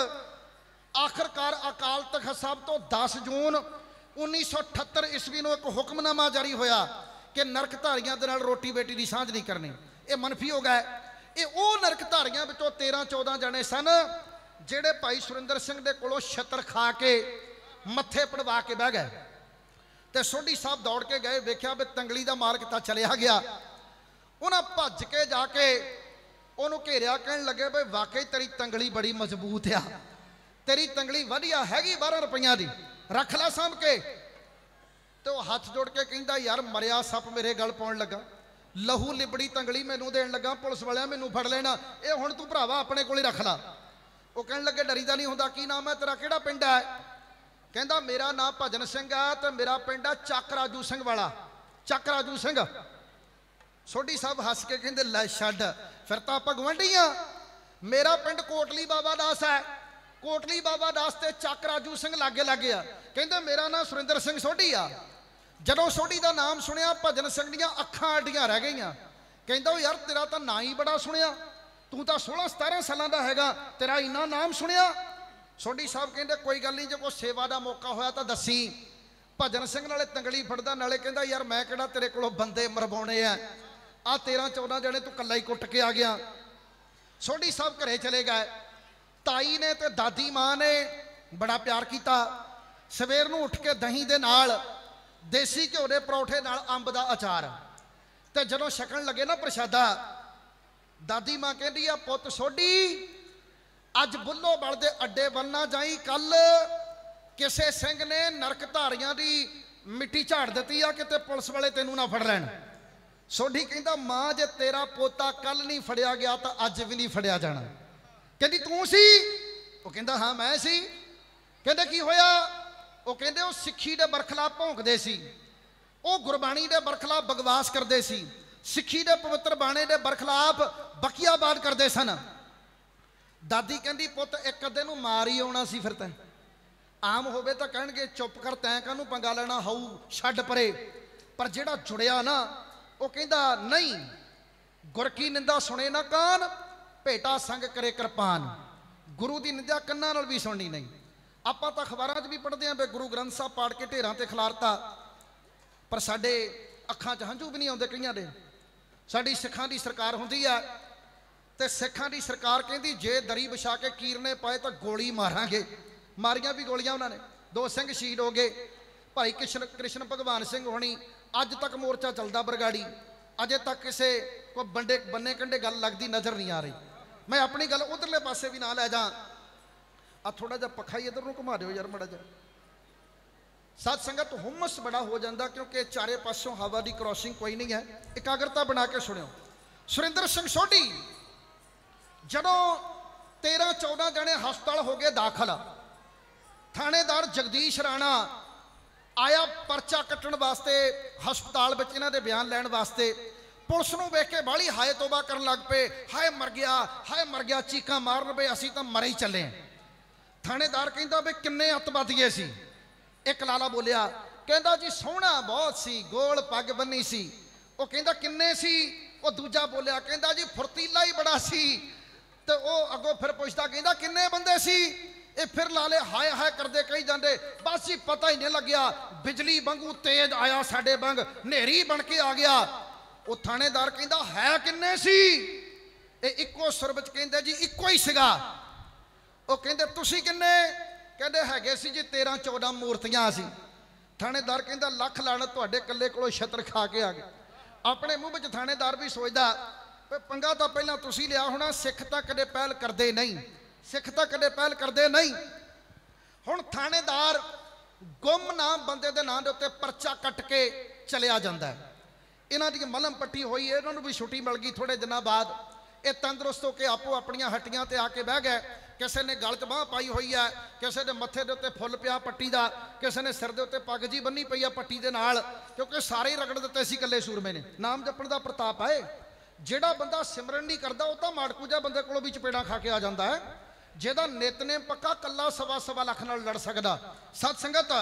Speaker 2: ਆਖਰਕਾਰ ਅਕਾਲ ਤਖਤ ਸਾਹਿਬ ਤੋਂ दस ਜੂਨ उन्नीस सौ अठहत्तर ईस्वी ਨੂੰ ਇੱਕ ਹੁਕਮਨਾਮਾ ਜਾਰੀ ਹੋਇਆ ਕਿ ਨਰਕਧਾਰੀਆਂ ਦੇ ਨਾਲ ਰੋਟੀ ਬੇਟੀ ਦੀ ਸਾਂਝ ਨਹੀਂ ਕਰਨੀ। ਇਹ ਮਨਫੀ ਹੋ ਗਿਆ। ਇਹ ਉਹ ਨਰਕਧਾਰੀਆਂ ਵਿੱਚੋਂ तेरह चौदह ਜਣੇ ਸਨ ਜਿਹੜੇ ਭਾਈ ਸੁਰਿੰਦਰ ਸਿੰਘ ਦੇ ਕੋਲੋਂ ਛਤਰ ਖਾ ਕੇ मत्थे पड़वा के बह गए। तो सोढ़ी साहब दौड़ के गए, वेख्या भी तंगली का मालक तो चलिया गया। उन्हें भज के जाके उन्होंने घेरिया, कहन लगे भाई वाकई तेरी तंगली बड़ी मजबूत आ, तेरी तंगली वधिया हैगी बारह रुपया की, रख ला सामभ के। तो हाथ जोड़ के कहता यार मरिया सप मेरे गल पाउण लगा, लहू लिबड़ी तंगली मैनू देन लगा, पुलिस वाले मैनू फड़ लेना, ये हुण तू भरावा अपने कोल ही रख ला। वो कहन लगे डरीदा नहीं हुंदा, की नाम है तेरा, किहड़ा पिंड है? कहंदा मेरा नाम भजन सिंह है तो मेरा पिंड है चक राजू सिंह वाला, चक राजू सिंह। सोढ़ी साहब हस के कहंदे लै छड्ड, फिर तां आपां गुआंढी आ। मेरा पिंड कोटली बाबा दास है, कोटली बाबा दास ते चक राजू सिंह लागे लागे आ। कहंदे मेरा नाम सुरिंदर सिंह सोढ़ी आ। जदों सोढ़ी का नाम सुनिया भजन सिंह दियां अखां अड्डियां रह गईयां। कहंदा यार तेरा तो ना ही बड़ा सुनिया, तू तो सोलह सतारह सालों का हैगा, तेरा इन्ना नाम सुनिया। सोढ़ी साहब कहंदे कोई गल नहीं, जो कोई सेवा का मौका होया तो दसी। भजन सिंह नाले तंगली फड़दा, नाले कहंदा यार मैं किहड़ा तेरे कोलों बंदे मरवाउणे आ, आ तेरह चौदह जने तू कल्ला ही कुट के आ गया। सोढ़ी साहब घरे चले गए। ताई ने ते दादी मां ने बड़ा प्यार किया। सवेर नूं उठ के दही दे नाल देसी घ्यो के परौठे नाल अंब का अचार, तो जदों छकन लगे ना प्रशादा, दादी मां कहती आ पुत सोढ़ी अज बुल्लो बल दे अड्डे बनना जाई, कल किसे सिंह ने नरक धारियां की मिट्टी झाड़ दी आ, किते पुलिस वाले तेनू ना फड़ लैण। सोढ़ी कहंदा मां जे तेरा पोता कल नहीं फड़िया गया तो अज भी नहीं फड़िया जाना। कहंदी तू सी? वो कहंदा हाँ मैं सी। कहंदे की होया? वो कहंदे वो सिक्खी दे बरखलाफ भौंकदे सी, वो गुरबाणी दे बरखलाफ बकवास करदे सी, सिक्खी दे पवित्र बाणे दे बरखलाफ बकियाबाद करदे सन। दादी कहंदी पुत एक अद्धे नूं मार ही आउणा सी, फिर तैं आम होवे तां कहणगे चुप कर, तैं काहनूं पंगा लेना, हाऊ छड्ड परे। पर जिहड़ा जुड़िया ना वो कहंदा नहीं, गुर की निंदा सुने ना कान, भेटा संग करे कृपान। गुरु की निंदा कन्नां नाल भी सुननी नहीं। आपां तां अखबारां 'च भी पढ़दे हां भी गुरु ग्रंथ साहब पाड़ के ढेरां ते खिलारता, पर साडे अखां 'च हंझू भी नहीं आउंदे कईयां दे। साडी सिखां दी सरकार हुंदी आ ते सिखां दी सरकार कहंदी जे दरी विछा के कीरने पाए तो गोली मारांगे। मारियां भी गोलियां उन्हां ने, दो सिंह शहीद हो गए। भाई कृष्ण कृष्ण भगवान सिंह होनी अज तक मोर्चा चलदा बरगाड़ी, अजे तक किसे कोई बंडे बन्ने कंडे गल लगती नज़र नहीं आ रही। मैं अपनी गल उधरले पासे भी ना लै जा, आ थोड़ा जा पखा ही इधर नूं घुमा दिओ यार मड़ा जा। सत संगत हुमस बड़ा हो जाता क्योंकि चारे पासों हवा की क्रॉसिंग कोई नहीं है। एकाग्रता बना के सुनियो। सुरिंदर सिंह सोढ़ी जदों तेरह चौदह जने हस्पताल हो गए दाखल, थानेदार जगदीश राणा आया परचा कट्टण वास्ते हस्पताल में इन्हां दे बयान लैण वास्ते। पुलिस नूं वेख के बाहली हाय तोबा करन लग पे, हाय मर गया हाय मर गया, चीकां मारन पे असीं तां मरे ही चले। थानेदार कहंदा भी किन्ने अतवादीए सी? एक लाला बोलिया, कहंदा जी सोहना बहुत सी, गोल पग बन्नी सी। वो कहंदा किन्ने सी? वो दूजा बोलिया, कहंदा जी फुर्तीला ही बड़ा सी। तो वो अगों फिर पुछदा, कहंदा किन्ने बंदे सी? ये फिर लाले हाय हाय करते कही जाते, बस ही पता ही नहीं लग्या, बिजली वांगू तेज आया साडे वांग, नेरी बन के आ गया। वो थानेदार कहंदा है किन्ने सी? ये इक्को सुर विच कहंदे जी इक्को ही सीगा। वो कहंदे तुसीं किन्ने? कहंदे हैगे सी जी तेरह चौदह मूर्तियां सी। थानेदार कहंदा लख लाणत तुहाडे कल्ले कोलों छत्र खा के आ गए। अपने मूँह विच थानेदार भी सोचदा पंगा तो पहला तुसीं लिया होना, सिख तां कदे पहल करदे नहीं, सिख तां कदे पहल करदे नहीं। हुण थानेदार गुमनाम बंदे दे नाम दे उत्ते परचा कट के चलिया जांदा है। इन्हां दी मलम पट्टी होई है, इन्हां नूं भी छुट्टी मिल गई थोड़े दिनों बाद। ये तंदुरुस्त होकर आपो अपनियां हट्टियां ते आके बह गए। किसी ने गल च बांह पाई हुई है, किसी ने मत्थे दे उत्ते फुल पिया पट्टी का, किसी ने सिर दे उत्ते पग जी बन्नी पई है पट्टी दे नाल, क्योंकि सारे ही रगड़ दिते सी कल्ले सूरमे ने। नाम जपण दा प्रताप है। जिहड़ा बंदा सिमरन नहीं करता वह तो माड़कू जा बंदे कोलों भी चपेड़ा खा के आ जाता है। जिहदा नितनेम पक्का कल्ला सवा सवा लख नाल लड़ सकदा। सत संगत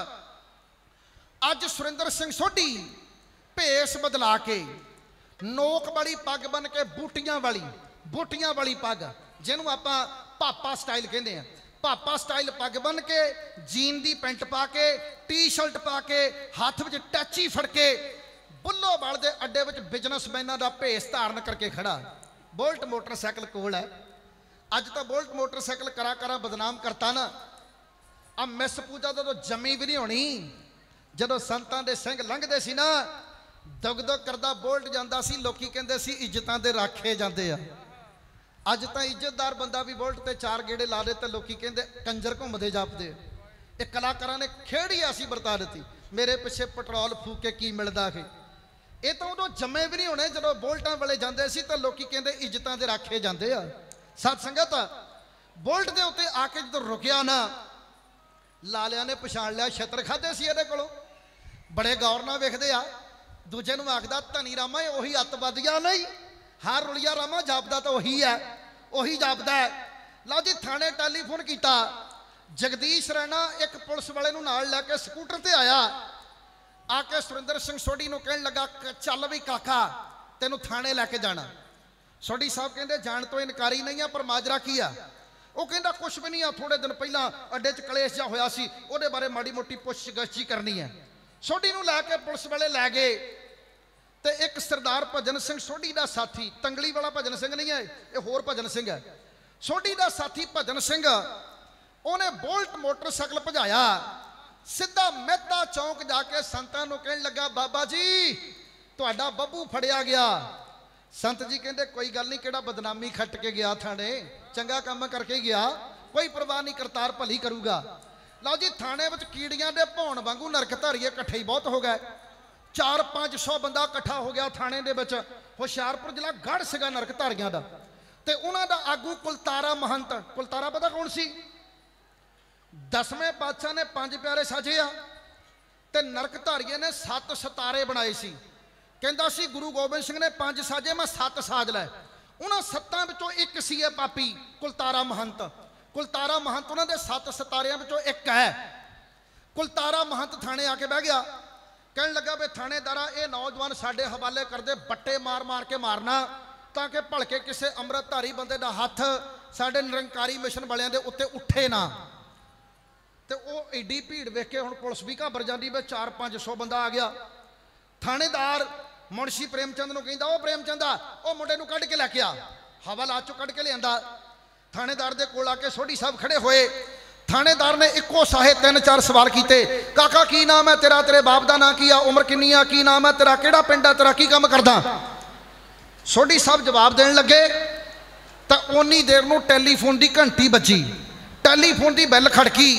Speaker 2: अज सुरिंदर सिंह सोढ़ी भेस बदला के नोक वाली पग बन के बूटियां वाली बूटियां वाली पग, जिन्हों आप पापा स्टाइल कहते हैं, पापा स्टाइल पग बन के जीन दी पेंट पा के टी शर्ट पा के हाथ में टैची फड़ के बुल्लोवाल के अड्डे में बिजनेसमैनां का भेस धारण करके खड़ा। बोल्ट मोटरसाइकिल कोल है। अज तो बोल्ट मोटरसाइकिल करा करा बदनाम करता ना। आ मिस पूजा तो जमी भी नहीं होनी जदों संतां दे सिंह लंघदे सी ना दुग दुग करदा बोल्ट जांदा सी लोकी कहंदे सी इज्जतां दे राखे जांदे आ अज तां इज्जतदार बंदा भी बोल्ट ते चार गेड़े ला दे ते लोकी कहंदे कंजर घुमदे जापदे ये कलाकारां ने खेड़ ही ऐसी बरता दी मेरे पिछे पेट्रोल फूक के की मिलदा है ये तो उदों जमे भी नहीं होने जदों बोल्टां वाले जांदे सी तां लोकी कहंदे इज्जतां दे राखे जांदे आ सत संगत बोल्ट दे उत्ते आके जदों रुकिया ना लालिया ने पछाण लिया छत्र खाधे सी इहदे कोलों बड़े गौर नाल वेखदे आ दूजे नूं आखदा धनी रामा उही अतवादिया नहीं हाँ रुलिया रामा जापदा तो उही है उही जापदा है लो जी थाने टैलीफोन किया जगदीश रैना एक पुलिस वाले नूं नाल लैके स्कूटर ते आया आके सुरिंदर सिंह सोढ़ी नूं कहण लगा चल भी काका तेनू थाने लैके जाना सोढ़ी साहब कहंदे जाण तो इनकारी नहीं है पर माजरा की आ वो कहंदा कुछ भी नहीं आ थोड़े दिन पहला अड्डे च कलेश जा होया सी उहदे बारे माड़ी मोटी पुछ गछ करनी है सोढ़ी नूं लैके पुलिस वाले लै गए ते एक सरदार भजन सिंह सोढ़ी दा साथी तंगली वाला भजन सिंह नहीं है ये होर भजन सिंह है सोढ़ी दा साथी भजन सिंह उन्हें बोल्ट मोटरसाइकिल भजाया सीधा मेहता चौक जाके संतां नूं कहण लगा बाबा जी तुहाडा बब्बू फड़िया गया संत जी कहंदे कोई गल नहीं किहड़ा बदनामी खट के गया थाने चंगा काम करके गया कोई परवाह नहीं करतार भली करूगा लो जी थाने विच कीड़ियां दे भौण वांगू नरकधारीए इकट्ठे ही बहुत हो गए चार पाँच सौ बंदा इकट्ठा हो गया थाने दे विच हुशियारपुर जिला गढ़ सीगा नरकधारियां दा ते उन्हां दा आगू कुलतारा महंत कुलतारा पता कौन सी दसवें पातशाह ने पंज प्यारे साजे आ ते नरकधारीए ने सत्त सितारे बनाए सी कहंदा सी गुरु गोबिंद सिंह ने पंज साजे मैं सत्त साज लै उन्हां सत्तां विचों एक सी है पापी कुलतारा महंत कुलतारा महंत उन्हां दे सत्त सितारियां विचों एक है कुलतारा महंत थाने आके बह गया कहने लगा भी थानेदारा ये नौजवान साडे हवाले करते बट्टे मार मार के मारना ताकि भलके किसी अमृतधारी बंदे का हथ साडे निरंकारी मिशन वालियां दे उत्ते उठे ना तो वह एडी भीड़ वेख के हुण पुलिस भी घाबर जाती भी चार पाँच सौ बंदा आ गया थानेदार मुंशी प्रेमचंद नूं कहंदा ओ प्रेमचंदा ओ मुंडे नूं कढ के लैके आ हवालात चों कढ के लिआंदा थानेदार दे कोल आके सोढ़ी साहब खड़े होए थानेदार ने इको साहे तीन चार सवाल किए काका की नाम है तेरा तेरे बाप का नाम की आ उम्र किन्नी आ की नाम है तेरा केड़ा पिंड है तेरा की काम करदा सोढ़ी साहब जवाब देन लगे तो उन्नी देर नूं टैलीफोन की घंटी बजी टैलीफोन की बैल खड़की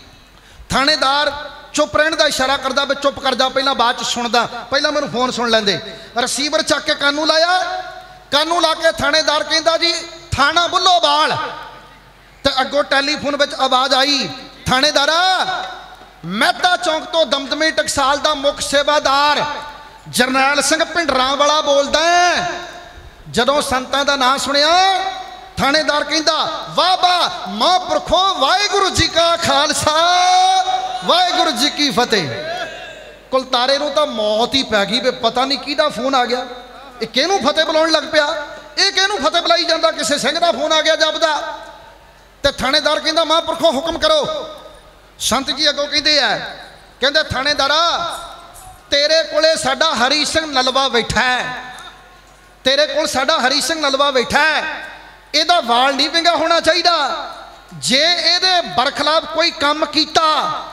Speaker 2: थानेदार चुप रहने का इशारा करता भी चुप कर जा पहला बाद च सुनदा पहला मैनूं फोन सुन लेंदे रिसीवर चक के कानू लाया कानू ला के थानेदार कहंदा जी थाना बुल्लोवाल तो अगों टैलीफोन में आवाज आई थानेदारा मेहता चौक तो दमदमी टकसाल का मुख सेवादार जरनैल सिंह भिंडरां वाला बोलदा है जदों संतां दा नाम सुनिया थानेदार कहंदा वाह वाह महापुरखो वाहिगुरू जी का खालसा वाहिगुरू जी की फतेह कुलतारे नूं तां मौत ही पै गई भी पता नहीं किहदा फोन आ गया ये किहनूं फतेह बुलाउण लग पिया ये किहनूं फतेह बुलाई जांदा किसी सिंह दा फोन आ गया जपदा ते थानेदार कहंदा महापुरखों हुक्म करो संत जी अगों कहंदे आ कहंदे थानेदारा तेरे कोले साडा हरी सिंह नलवा बैठा है तेरे कोल साडा हरी सिंह नलवा बैठा है इहदा वाल नहीं विंगा होना चाहिए जे इहदे बरखिलाफ कोई काम कीता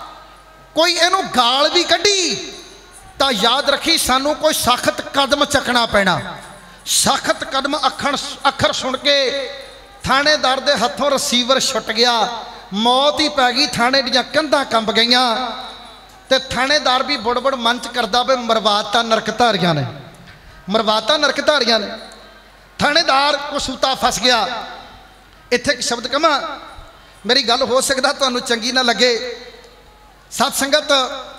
Speaker 2: कोई इहनूं गाल भी कढ़ी तां याद रखी सानू कोई सख्त कदम चकना पैना सख्त कदम अखर अखर सुन के थानेदार दे हथों रसीवर छुट गया मौत ही पै गई थाने दियां कंधां कंब गईयां ते थानेदार भी बुड़ बुड़ मंच करदा भी मरवाता नरकधारियां ने मरवाता नरकधारियां ने थानेदार कसूता फस गया इत्थे एक शब्द कमा मेरी गल हो सकता तुहानूं चंगी ना लगे सत संगत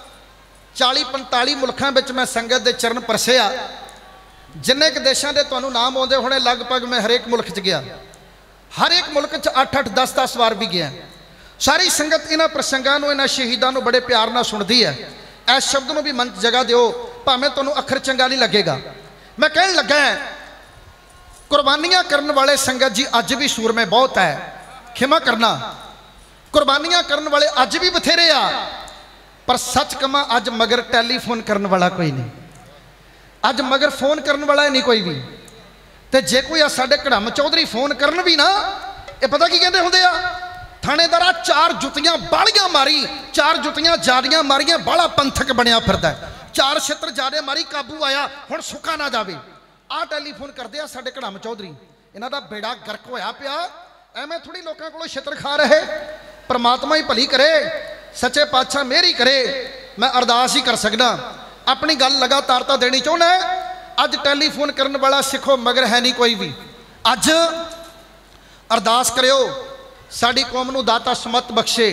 Speaker 2: चाली पंताली मुल्कां विच मैं संगत दे चरण परसे आ जिन्ने क देशां दे तुहानूं नाम आउंदे होणे लगभग मैं हरेक मुल्क च गया हर एक मुल्क च अठ अठ दस दस वार भी गया सारी संगत इन्हां प्रसंगां नूं इन्हां शहीदां नूं बड़े प्यार नाल सुणदी है इस शब्द नूं भी मन जगह दिओ भावें तुहानूं अखर चंगा नहीं लगेगा मैं कहण लगा कुर्बानियां करन वाले संगत जी अज भी सूरमे बहुत है खिमा करना कुर्बानियां करन वाले अज भी बथेरे आ पर सच कमा अज मगर टैलीफोन करन वाला कोई नहीं अज मगर फोन करन वाला नहीं कोई भी ते जे कोई आ साडे घड़म चौधरी फोन करन भी ना ये पता की कहते होंदे आ थाणेदारा चार जुतियां बालियां मारी, चार जुतियां जादियां मारियां, बाला पंथक बनया फिरदा है। चार छित्र जादे मारी, काबू आया, हुण सुखा ना जावे। आ टैलीफोन करदे आ साडे घड़ाम चौधरी, इन्हां दा बेड़ा गर्क होया पिया। एवें थोड़ी लोकां कोलों छित्र खा रहे। परमात्मा ही भली करे, सच्चे पातशाह मेहर ही करे। मैं अरदास ही कर सकदा। अपनी गल लगातारता देनी चाहुंदा। अज टैलीफोन करने वाला सिखो मगर है नहीं कोई भी। अज अरदास करियो साडी कौम नूं दाता समत बख्शे।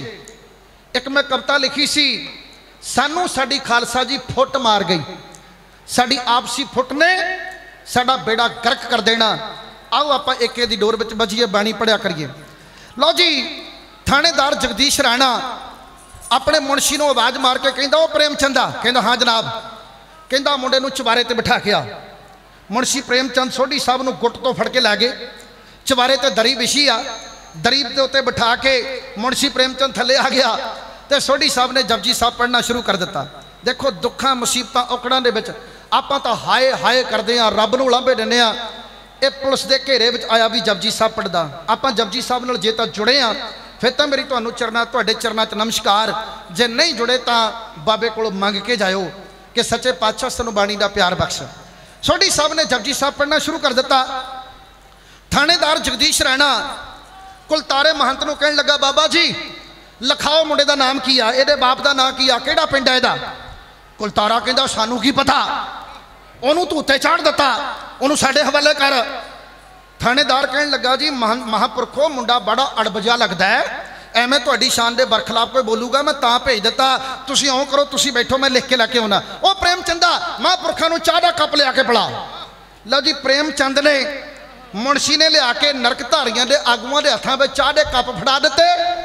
Speaker 2: एक मैं कविता लिखी सी, सानू साडी खालसा जी फुट मार गई, साडी आपसी फुट ने साडा बेड़ा गर्क कर देना। आओ आपां एके दी डोर विच बजीए, बाणी पढ़िया करिए। लो जी, थाणेदार जगदीश राणा अपने मुंशी नूं आवाज़ मार के कहंदा, ओ प्रेमचंदा। कहंदा हाँ जनाब। कहंदा मुंडे नूं चवारे ते बिठा के आ। मुंशी प्रेमचंद सोढ़ी साहब नूं गुੱਟ तो फड़ के लै गए। चवारे ते दरी विछी आ, दरी के उत्ते बिठा के मुंशी प्रेमचंद थले आ गया तो सोढ़ी साहब ने जपजी साहब पढ़ना शुरू कर दिता। देखो दुखा मुसीबतां औकड़ां दे विच आपां तां हाय हाय करदे आ, रब नूं लांभे दिंदे आ। ये पुलिस के घेरे विच आया भी जपजी साहब पढ़दा। आपां जपजी साहब नाल जे तां जुड़े आ फिर तो मेरी तुहानूं चरना तुहाडे चरनां च नमस्कार। जे नहीं जुड़े तां बाबे कोलों मंग के जाओ कि सच्चे पातशाह सानूं बाणी दा प्यार बख्श। सोढ़ी साहब ने जपजी साहब पढ़ना शुरू कर दिता। थाणेदार जगदीश राणा कुलतारे महंत नूं कहण लगा, बाबा जी लिखाओ मुंडे दा नाम की आ, इहदे बाप दा नाम की आ, किहड़ा पिंड है इहदा। कुलतारा कहंदा सानूं की पता, ओनूं तूं उत्ते चाढ़ दिता, ओनूं साडे हवाले कर। थाणेदार कहण लगा, जी महा महापुरखो मुंडा बड़ा अड़बजा लगदा है, एवें तुहाडी शान दे बरखिलाफ कोई बोलूगा मैं तां भेज दिता। तुसीं इउं करो, तुसीं बैठो मैं लिख के लैके आउणा। ओ प्रेमचंदा महापुरखां नूं चाह दा कप लिया के पिला। लो जी, प्रेमचंद ने मुंशी ने लिया के नरक धारियां दे आगूआं दे हत्थां विच चाह दे कप फड़ा दिते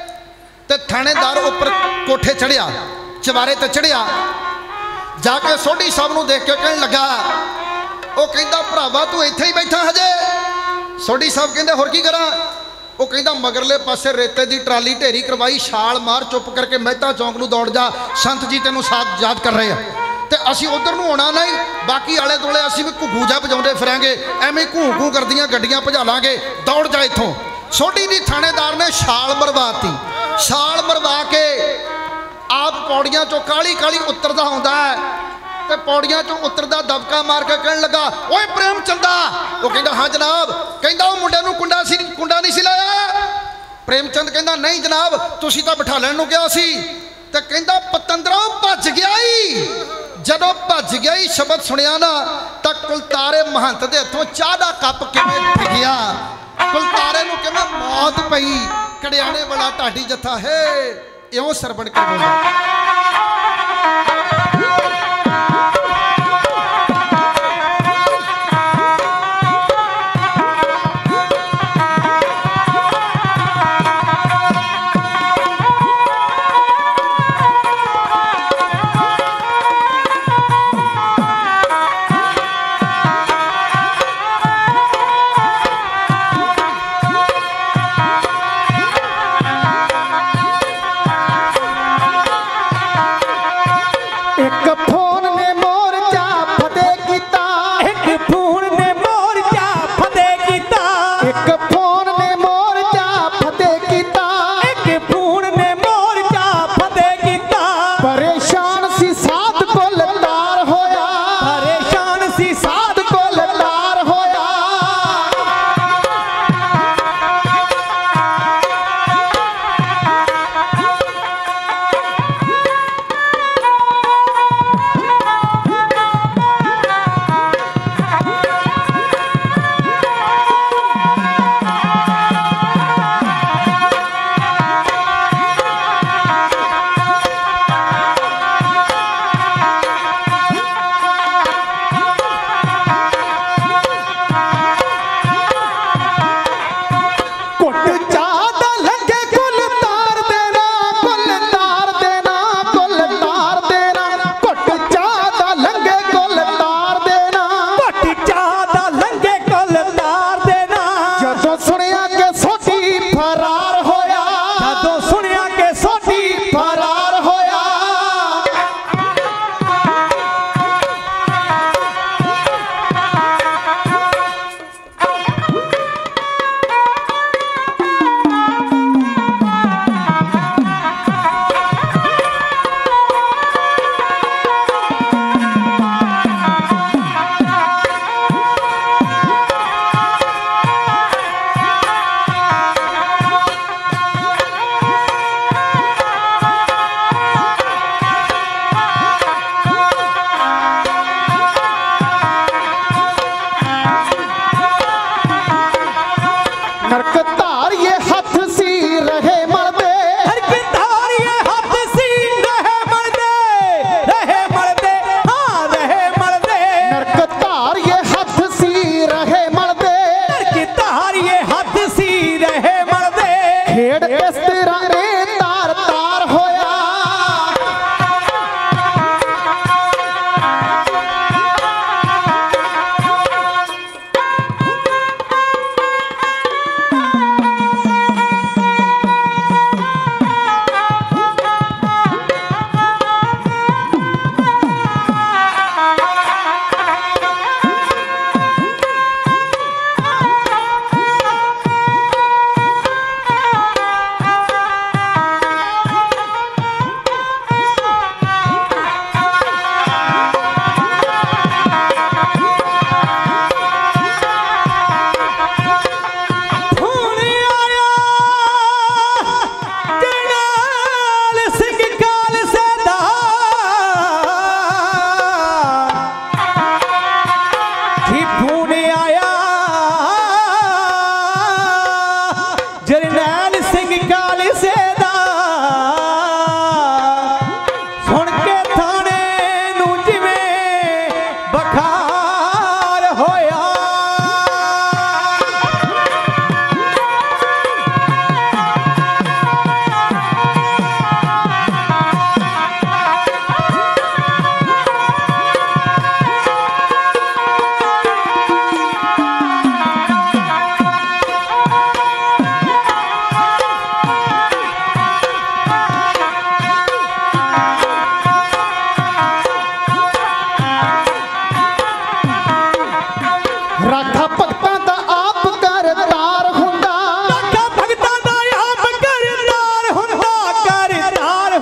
Speaker 2: ते थाणेदार उपर कोठे चढ़िया, चवारे ते चढ़िया। जाके सोढ़ी साहब नूं देख के कहण लगा, ओ कहंदा भरावा तू इत्थे ही बैठा हजे। सोढ़ी साहब कहंदे होर की करां। वो कहंदा मगरले पासे रेते की ट्राली ढेरी करवाई, छाल मार, चुप करके मेहता चौंक नूं दौड़ जा, संत जी तेनों साथ याद कर रहे हैं। तो असीं उधर नूं आउणा नहीं, बाकी आले दुआले असीं भी घुघू जा बजाउंदे फिरांगे, एवें घूं घूं करदियां गड्डियां भजा लांगे, दौड़ जा इत्थों। सोढ़ी दी थाणेदार ने छाल मरवाती। छाल मरवा के आप पौड़ियां चों काली काली उतरदा हुंदा है ते पौड़ियां चों उतरदा दबका मार के कहण लगा, ओए प्रेमचंदा। वो कहंदा हाँ जनाब। कहंदा ओ मुंडे नूं कुंडा सी कुंडा नहीं सी लाया। प्रेमचंद कहंदा नहीं जनाब, तुसीं तां बिठा लैण नूं किहा सी। ते कहंदा पतंदरों भज गया ही। जदों भज गया ही शब्द सुनिया ना तां कुलतारे महंत दे हत्थों चाह दा कप किवें डिग्गिया। कुलतारे नूं किवें मौत पई। कड़ियाणे वाला ढाडी जत्था है इउं सरवण कर बोलिया।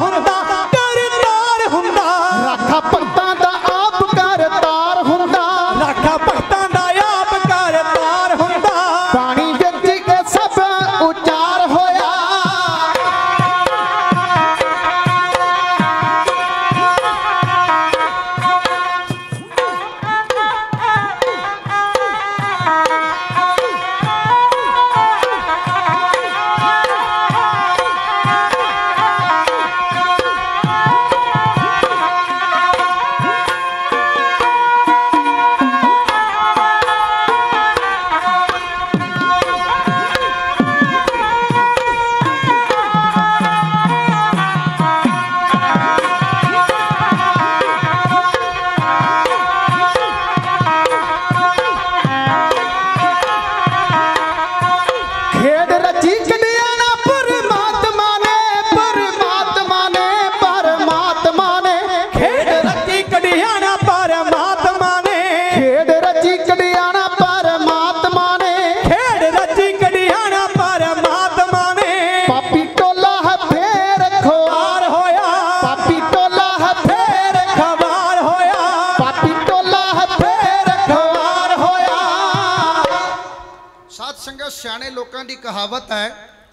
Speaker 1: हुंदा करतार हुंदा
Speaker 2: राखा भगतां दा आप करतार हुंदा
Speaker 1: राखा भगतां दा आप करतार हुंदा
Speaker 2: पानी विच के सब उचार होया सियाने लोगों की कहावत है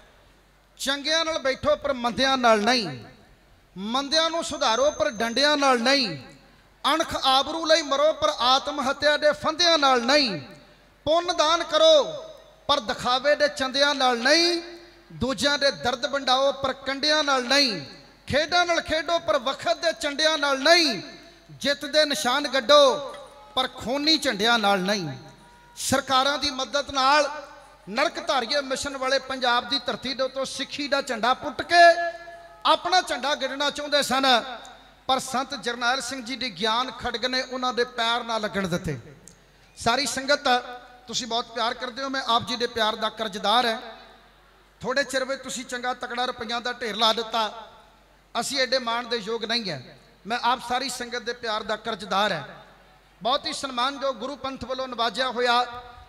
Speaker 2: चंगियां नाल बैठो पर मंदियां नाल नहीं मंदियां नूं सुधारो पर डंडियां नाल नहीं अणख आबरू लई मरो पर आत्म हत्या दे फंदियां नाल नहीं पुण्य दान करो पर दिखावे दे चंदियां नाल नहीं दूजियां दे दर्द वंडाओ पर कंडियां नाल नहीं खेडां नाल खेडो पर वखत दे चंडियां नाल नहीं जित दे निशान गड्डो पर खूनी झंडियां नाल नहीं सरकारां दी मदद नाल नरक धारीए मिशन वाले पंजाब की धरती दे उत्तों सिੱਖੀ का झंडा पुट के अपना झंडा गिरना चाहते सन पर संत जरनैल सिंह जी की ज्ञान खड़ग ने उन्होंने पैर ना लगन दिते। सारी संगत तुसी बहुत प्यार करते हो मैं आप जी के प्यार का कर्जदार है थोड़े चिर में तुसी चंगा तकड़ा रुपया का ढेर ला दिता असी एडे मान के योग नहीं है मैं आप सारी संगत के प्यार का कर्जदार है बहुत ही सन्मान जो गुरु पंथ वालों नवाजिया होया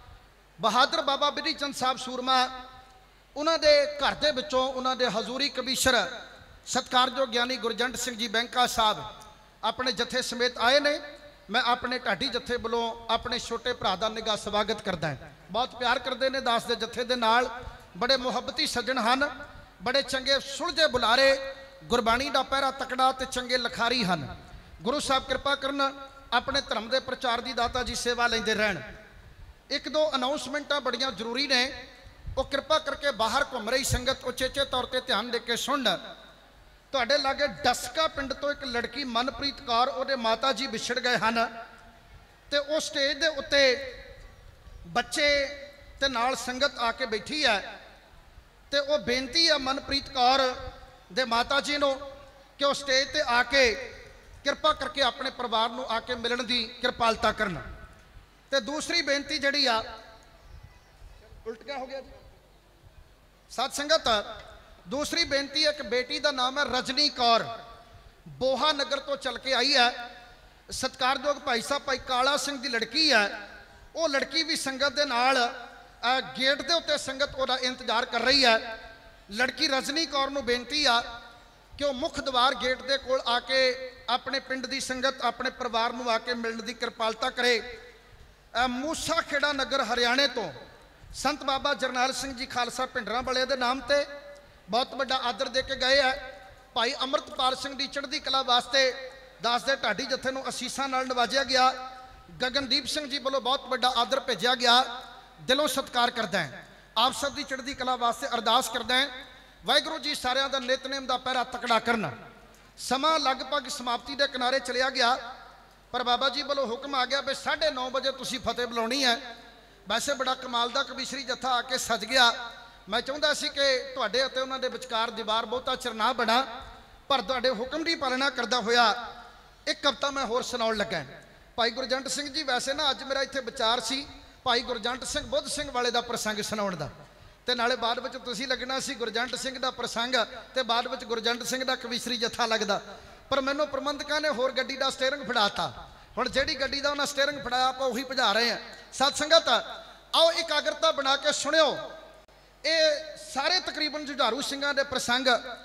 Speaker 2: बहादुर बाबा बिधि चंद साहब सूरमा उन्होंने घर के विचों उन्होंने हजूरी कमीशर सत्कारयोग ज्ञानी गुरजंट सिंह जी बैंका साहब अपने जत्थे समेत आए ने मैं अपने ढाडी जत्थे वालों अपने छोटे भरा का निगाह स्वागत करता है बहुत प्यार करते हैं दास के जत्थे दे नाल बड़े मुहब्बती सज्जन हैं बड़े चंगे सुलझे बुलारे गुरबाणी का पहरा तकड़ा ते चंगे लखारी हैं गुरु साहब कृपा करन अपने धर्म के प्रचार की दाता जी सेवा लेंदे रहन एक दो अनाउंसमेंटा बड़ियां जरूरी ने वो कृपा करके बाहर घूम रही संगत उचेचे तौर पर ध्यान दे के सुन तुहाडे लागे डसका पिंड तो एक लड़की मनप्रीत कौर उहदे माता जी विछड़ गए हैं तो उस स्टेज के उत्ते बच्चे ते नाल संगत आके बैठी है तो वह बेनती है मनप्रीत कौर दे माता जी नूं कि वह स्टेज पर आके कृपा करके अपने परिवार नूं आके मिलण की कृपालता करन ते दूसरी बेनती जिहड़ी आ उल्ट क्या हो गया जी सत संगत दूसरी बेनती है कि बेटी का नाम है रजनी कौर बोहा नगर तो चल के आई है सत्कारयोग भाई साहब भाई काला सिंह की लड़की है वो लड़की भी संगत के नाल गेट के उत्ते संगत उसका इंतजार कर रही है लड़की रजनी कौर नूं बेनती आ कि वह मुख द्वार गेट के कोल आके अपने पिंड की संगत अपने परिवार नूं आके मिलने की कृपालता करे। मूसा खेड़ा नगर हरियाणे तो संत बाबा जरनैल सिंह जी खालसा भिंडरां वाले के नाम से बहुत बड़ा आदर दे के गए है भाई अमृतपाल सिंह की चढ़ती कला वास्ते दास दे ढाडी जत्थे नूं असीसां नाल नवाजिया गया गगनदीप सिंह जी वालों बहुत बड़ा आदर भेजा गया दिलों सत्कार करदा है आप सब की चढ़ती कला वास्ते अरदास करदा है वाहिगुरू जी सारियां दा नितनेम दा पहरा तकड़ा करना समा लगभग समाप्ति के किनारे चलिया गया पर बाबा जी वालों हुक्म आ गया भी साढ़े नौ बजे तुसी फतेह बुलाउणी है वैसे बड़ा कमाल का कबीशरी जत्था आके सज गया मैं चाहता सी कि तुहाडे अते उन्हां दे विचकार दीवार बहुता चिर ना बना पर तुहाडे हुक्म की पालना करदा होया एक कविता मैं होर सुनाउण लगा भाई गुरजंट सिंह जी वैसे ना अज मेरा इत्थे विचार सी भाई गुरजंट सिंह बुद्ध सिंह वाले का प्रसंग सुनाउण दा ते नाले बाद विच तुसीं लगना सी गुरजंट सिंह का प्रसंग ते बाद विच गुरजंट सिंह का कबीशरी जत्था लगदा पर मैनूं प्रबंधकां ने होर गड्डी का स्टेयरिंग फड़ाता हुण जिहड़ी गड्डी का उन्हां स्टेयरिंग फड़ाया आपां उही भजा रहे हैं। सत संगत आओ एकाग्रता बना के सुनियो ये सारे तकरीबन जुझारू सिंघां दे प्रसंग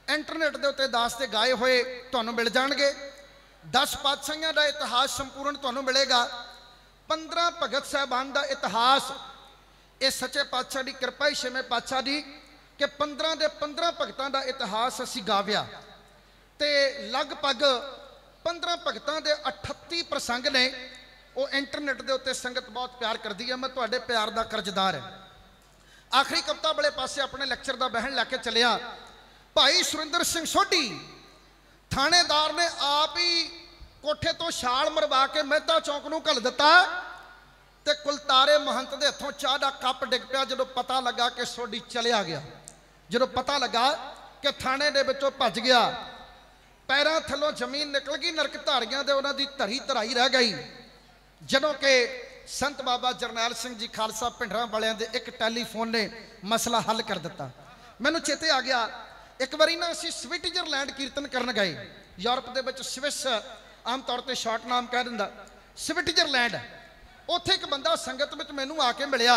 Speaker 2: इंटरनेट के उत्ते दास ते गाए हुए तुहानूं मिल जाणगे। दस पातशाहियां का इतिहास संपूर्ण तुहानूं मिलेगा। पंद्रह भगत साहबान का इतिहास ये सच्चे पातशाह की कृपा ही छेवें पातशाह की कि पंद्रह के पंद्रह भगतों का इतिहास असीं गाविया ते लगभग पंद्रह भगतों के अठत्ती प्रसंग ने वो इंटरनेट के उत्ते संगत बहुत प्यार करती है। मैं तुहाडे प्यार का कर्जदार है। आखिरी कविता वाले पासे अपने लैक्चर का बहन लैके चलिया। भाई सुरिंदर सिंह सोढ़ी थानेदार ने आप ही कोठे तो छाल मरवा के मेहता चौक नूं घल दिता ते कुलतारे महंत दे हथों चाह का कप डिग पिया। जो पता लगा कि सोढ़ी चलिया गया, जो पता लगा कि थाने दे विचों भज गया, पैरों थलों जमीन निकल गई, नरक धारियां दे उन्हां दी धरी धराई रह गई। जदों कि संत बाबा जरनैल सिंह जी खालसा भिंडरां वालियां दे एक टैलीफोन ने मसला हल कर दिता। मैनूं चेते आ गया एक बारी ना असीं स्विट्जरलैंड कीर्तन करन गए। यूरोप दे विच स्विस आम तौर पर शॉर्ट नाम कह दिंदा, स्विट्जरलैंड। उत्थे एक बंदा संगत में मैनूं आके मिलिया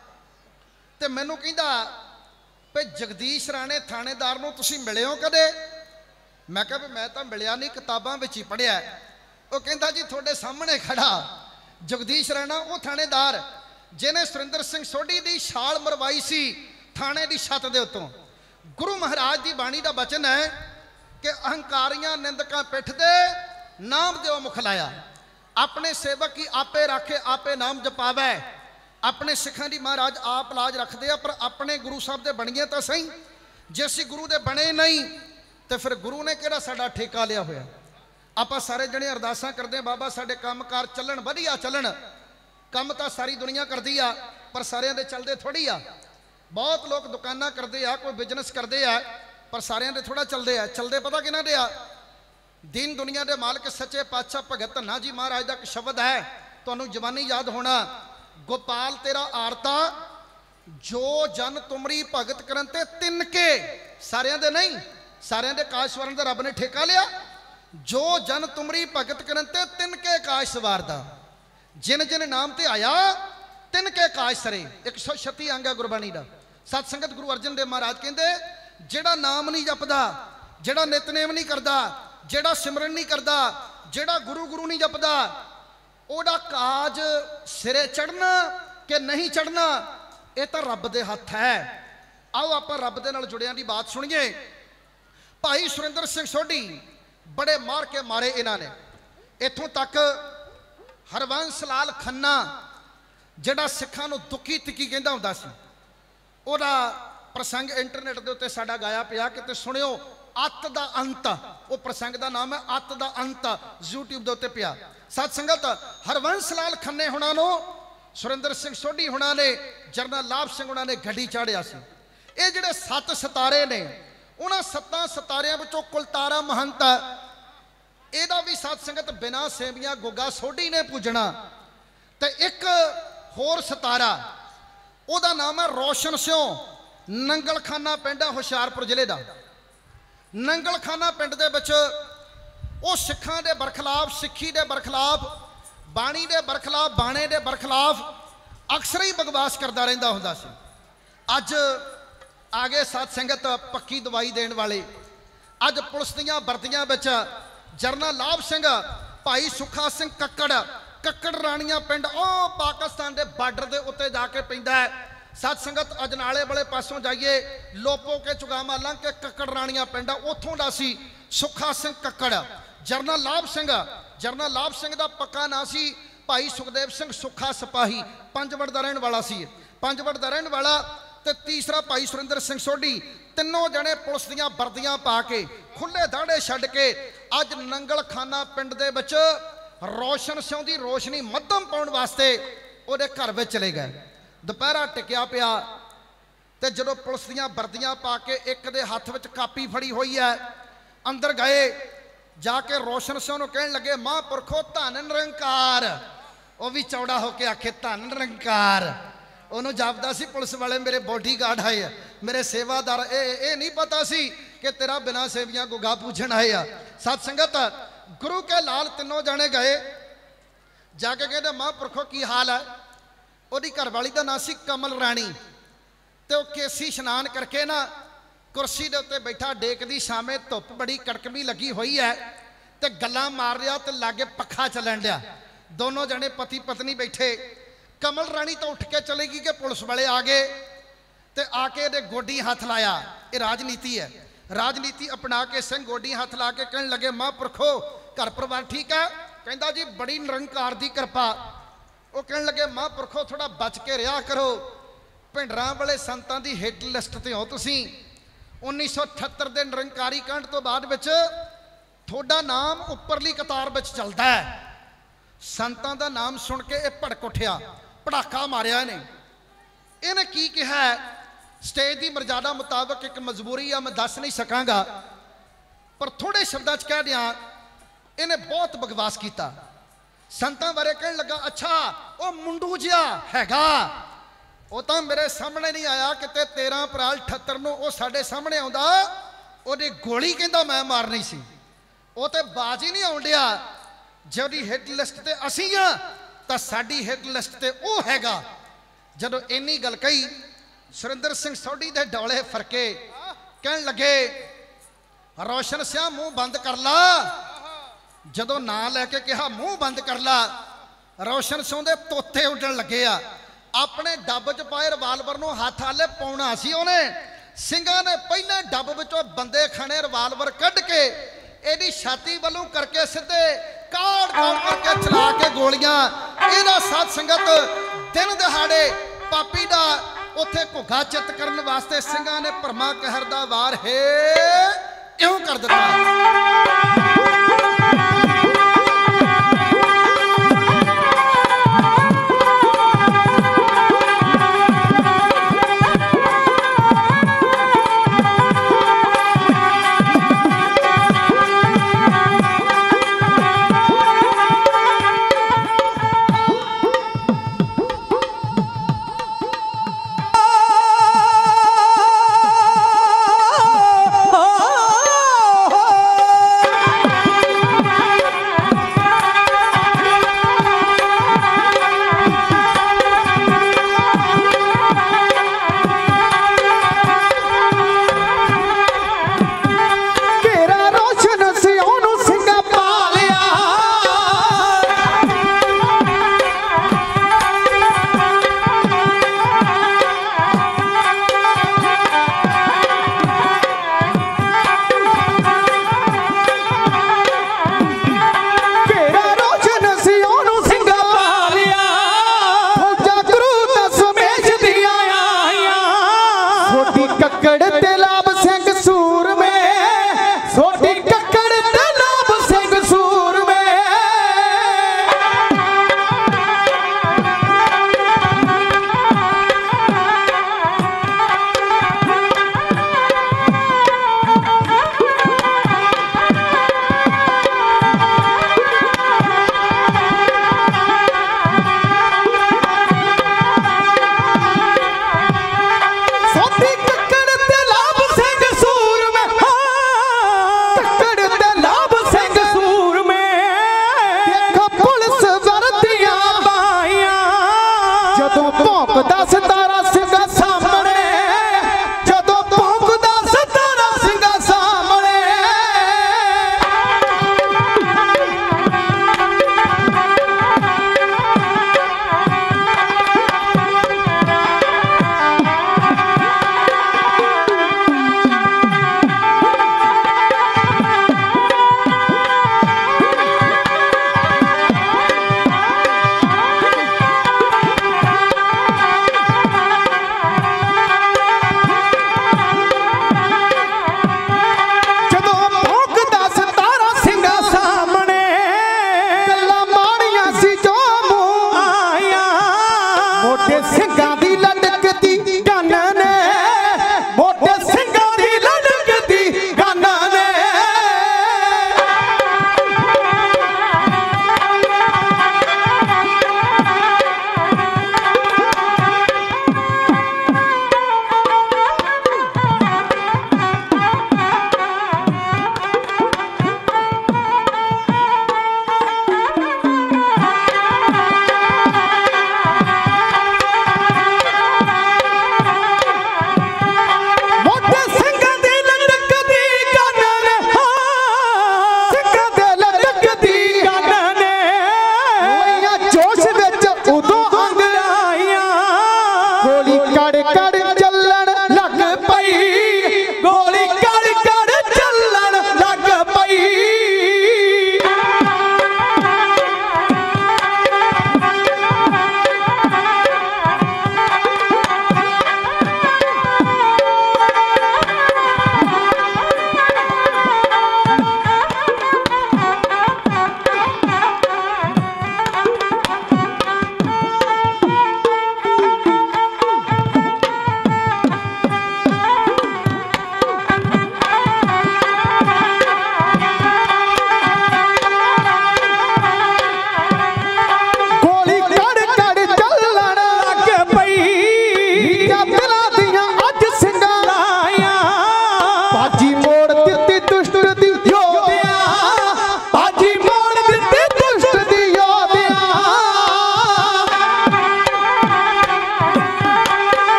Speaker 2: ते मैनूं कहिंदा भी जगदीश राणे थानेदार नूं तुसीं मिले हो कदे? मैं कहा भी मैं तो मिलिया नहीं, किताबां विच ही पढ़िया। वो कहंदा जी थोड़े सामने खड़ा जगदीश राणा वो थानेदार जिन्हें सुरिंदर सिंह सोढ़ी की छाल मरवाई सी थाने की छत के उत्तों। गुरु महाराज की बाणी का वचन है कि अहंकारियां निंदकां पिठ दे नाम देव मुख लाया। अपने सेवक की आपे रखे आपे नाम जपावै। अपने सिखां दी महाराज आप लाज रखते हैं, पर अपने गुरु साहब दे बणीए तो सही। जे असीं गुरु दे बने नहीं तो फिर गुरु ने किहड़ा साडा ठेका लिया होया। आपां सारे जणे अरदासां करदे बाबा साडे काम कार चलन, वधिया चलन। काम तो सारी दुनिया करती आ पर सारिਆਂ दे चलदे थोड़ी आ। बहुत लोग दुकानां करते आ, कोई बिजनेस करते आ, पर सारिਆਂ दे थोड़ा चलते आ। चलते पता किन्हां दे आ? दीन दुनिया के मालक सच्चे पातशाह भगत धन्ना जी महाराज का एक शब्द है, तुहानूं जवानी याद होना। गोपाल तेरा आरता जो जन तुमरी भगत करन ते तिनके, सारिਆਂ दे नहीं, सारिਆਂ दे काश स्वरण दा रब ने ठेका लिया। जो जन तुमरी भगत करन ते तिनके काश सवार दा, जिन जिन नाम ते आया तिनके काश सरे। एक सौ छत्ती अंग है गुरबाणी का। सत संगत गुरु अर्जन देव महाराज कहते जेड़ा नाम नहीं जपदा, जेड़ा नितनेम नहीं करता, जेड़ा सिमरन नहीं करता, जेड़ा गुरु गुरु नहीं जपदा, ओदा काज सिरे चढ़ना कि नहीं चढ़ना ये तो रब दे हथ है। आओ आप रब दे नाल जुड़ियां दी बात सुनिए। भाई सुरिंदर सिंह सोढ़ी बड़े मार के मारे इन्हां ने। इत्थों तक हरवंश लाल खन्ना जिहड़ा सिखां नूं दुखी तिखी कहंदा हुंदा सी, ओहदा प्रसंग इंटरनेट के उत्ते साडा गाया पिया, किते सुनियो। अत दा अंत, वो प्रसंग का नाम है अत दा अंत, यूट्यूब के उत्ते पिया। सत संगत हरवंश लाल खन्ने हुणां नूं सुरिंदर सिंह सोढ़ी हुणां ने, जनरल लाभ सिंह हुणां ने गड्डी चाढ़िया सी। ये जिहड़े सत्त सितारे ने, उन्हां सत्तां सितारियां विचों कुलतारा महंत ਇਹਦਾ भी सत संगत बिना सेवियां गुगा सोढ़ी ने पूजना। तो एक होर सितारा ਉਹਦਾ नाम है रोशन सिंह, नंगल खाना पिंड है हुशियारपुर जिले का। नंगल खाना पिंड दे विच ਉਹ सिखां दे बरखिलाफ, सिक्खी दे बरखिलाफ, बाणी दे बरखिलाफ, बाणे दे बरखिलाफ अक्सर ही बकवास करता रहिंदा हुंदा सी। अज आ गए सत संगत पक्की दवाई देण वाले। अज पुलिस दीयां वर्दियां विच जनरल लाभ सिंह, भाई सुखा सिंह कक्कड़, कक्कड़ राणियां पिंड ओ पाकिस्तान के बार्डर के उत्ते जाके पैंदा है। सत संगत अजनाले वाले पासों जाइए, लोपो के चुगामा लंघ के कक्कड़ राणियां पिंड, उत्थों दा सी सुखा सिंह कक्कड़। जनरल लाभ सिंह, जनरल लाभ सिंह का पक्का नाम सी भाई सुखदेव सिंह सुखा सिपाही, पंजवड़ का रहने वाला सी, पंजवड़ का रहने वाला। ते तीसरा भाई सुरिंदर सिंह सोढ़ी। तिनों जने पुलिस दीयां वर्दियां पा के, खुले दाड़े छड्ड के अज नंगल खाना पिंड दे विच रोशन सिंह दी रोशनी मध्यम पाउण वास्ते उहदे घर विच चले गए। दोपहरा टिकिया पिया ते जदों पुलिस दीयां वर्दियां पा के एक दे हत्थ विच कापी फड़ी हुई है, अंदर गए, जाके रोशन सिंह नूं कहण लगे महापुरखो धन निरंकार। वह भी चौड़ा होके आखे धन निरंकार। उन्होंने जापदा सी पुलिस वाले मेरे बॉडी गार्ड आए आ, मेरे सेवादार। ए, ए नहीं पता सी कि तेरा बिना सेवियां गुगा पूछण आए आ। सत संगत गुरु के लाल तीनों जाने गए, जाके कहते महापुरखो की हाल है। ਉਹਦੀ ਘਰਵਾਲੀ ਦਾ ਨਾਂ ਸੀ कमल राणी। तो केसी स्नान करके ना कुर्सी के उत्ते बैठा डेकदी शामे धुप बड़ी कड़कवी लगी हुई है तो गल्लां मार रहा तो लागे पखा चलन दिया। दोनों जने पति पत्नी बैठे। कमल रानी तो उठ के चलेगी कि पुलिस वाले आ गए तो आके ये गोडी हाथ लाया। ये राजनीति है। राजनीति अपना के सिंह गोडी हाथ ला के कहने लगे महापुरखो घर परिवार ठीक है? कहता जी बड़ी निरंकार की कृपा। वो कहने लगे महापुरखो थोड़ा बच के रहा करो, भिंडरां वाले संतां की हिट लिस्ट ते हो तुसीं। उन्नीस सौ अठहत्तर के निरंकारी कांड तो बाद विच थोड़ा नाम उपरली कतार में चलता है। संतां दा नाम सुन के ये भड़क उठिया, पटाखा मारिया इन्हें। इन्हें की कहा स्टेज की मर्यादा मुताबिक एक मजबूरी है, मैं दस नहीं सकांगा, पर थोड़े शब्दों च कह दिया इन्हें बहुत बकवास किया। संतां बारे कहने लगा अच्छा वो मुंडू जिहा हैगा, वो तो मेरे सामने नहीं आया किते तेरह अप्रैल अठहत्तर नूं वो साडे सामने आउंदा ओहदी गोली कहंदा मैं मारनी सी, वो तो बाज ही नहीं आउण डिया। जे ओहदी हिट लिस्ट ते असीं हां तां साडी हिट लिस्ट ते वो हैगा। जदों इन्नी गल कही सुरिंदर सिंह सोढ़ी दे डोले फरके, कहण लगे रोशन सिंह मुंह बंद कर ला। जदों ना लैके कहा मुंह बंद कर ला, रोशन सिंह दे तोते उड्डण लगे आ। अपने डब च पाए रिवाल्वर नूं हत्थ हाले पाउणा सी ओहने, ਸਿੰਘਾਂ ने पहले डब विचों बंदे खाने रिवाल्वर कढ़ के ਇਹਦੀ छाती वालों करके सीधे काड़ काड़ करके चला के गोलियां। ਇਹਦਾ साध संगत दिन दिहाड़े पापी दा उत्थे घुग्गा चित करन वास्ते ਸਿੰਘਾਂ ने भरमा कहर दा वार है इउं कर दिता।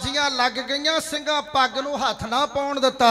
Speaker 2: बाजियां लग गईयां ਸਿੰਘਾਂ पग नूं हथ ना पाउण दिता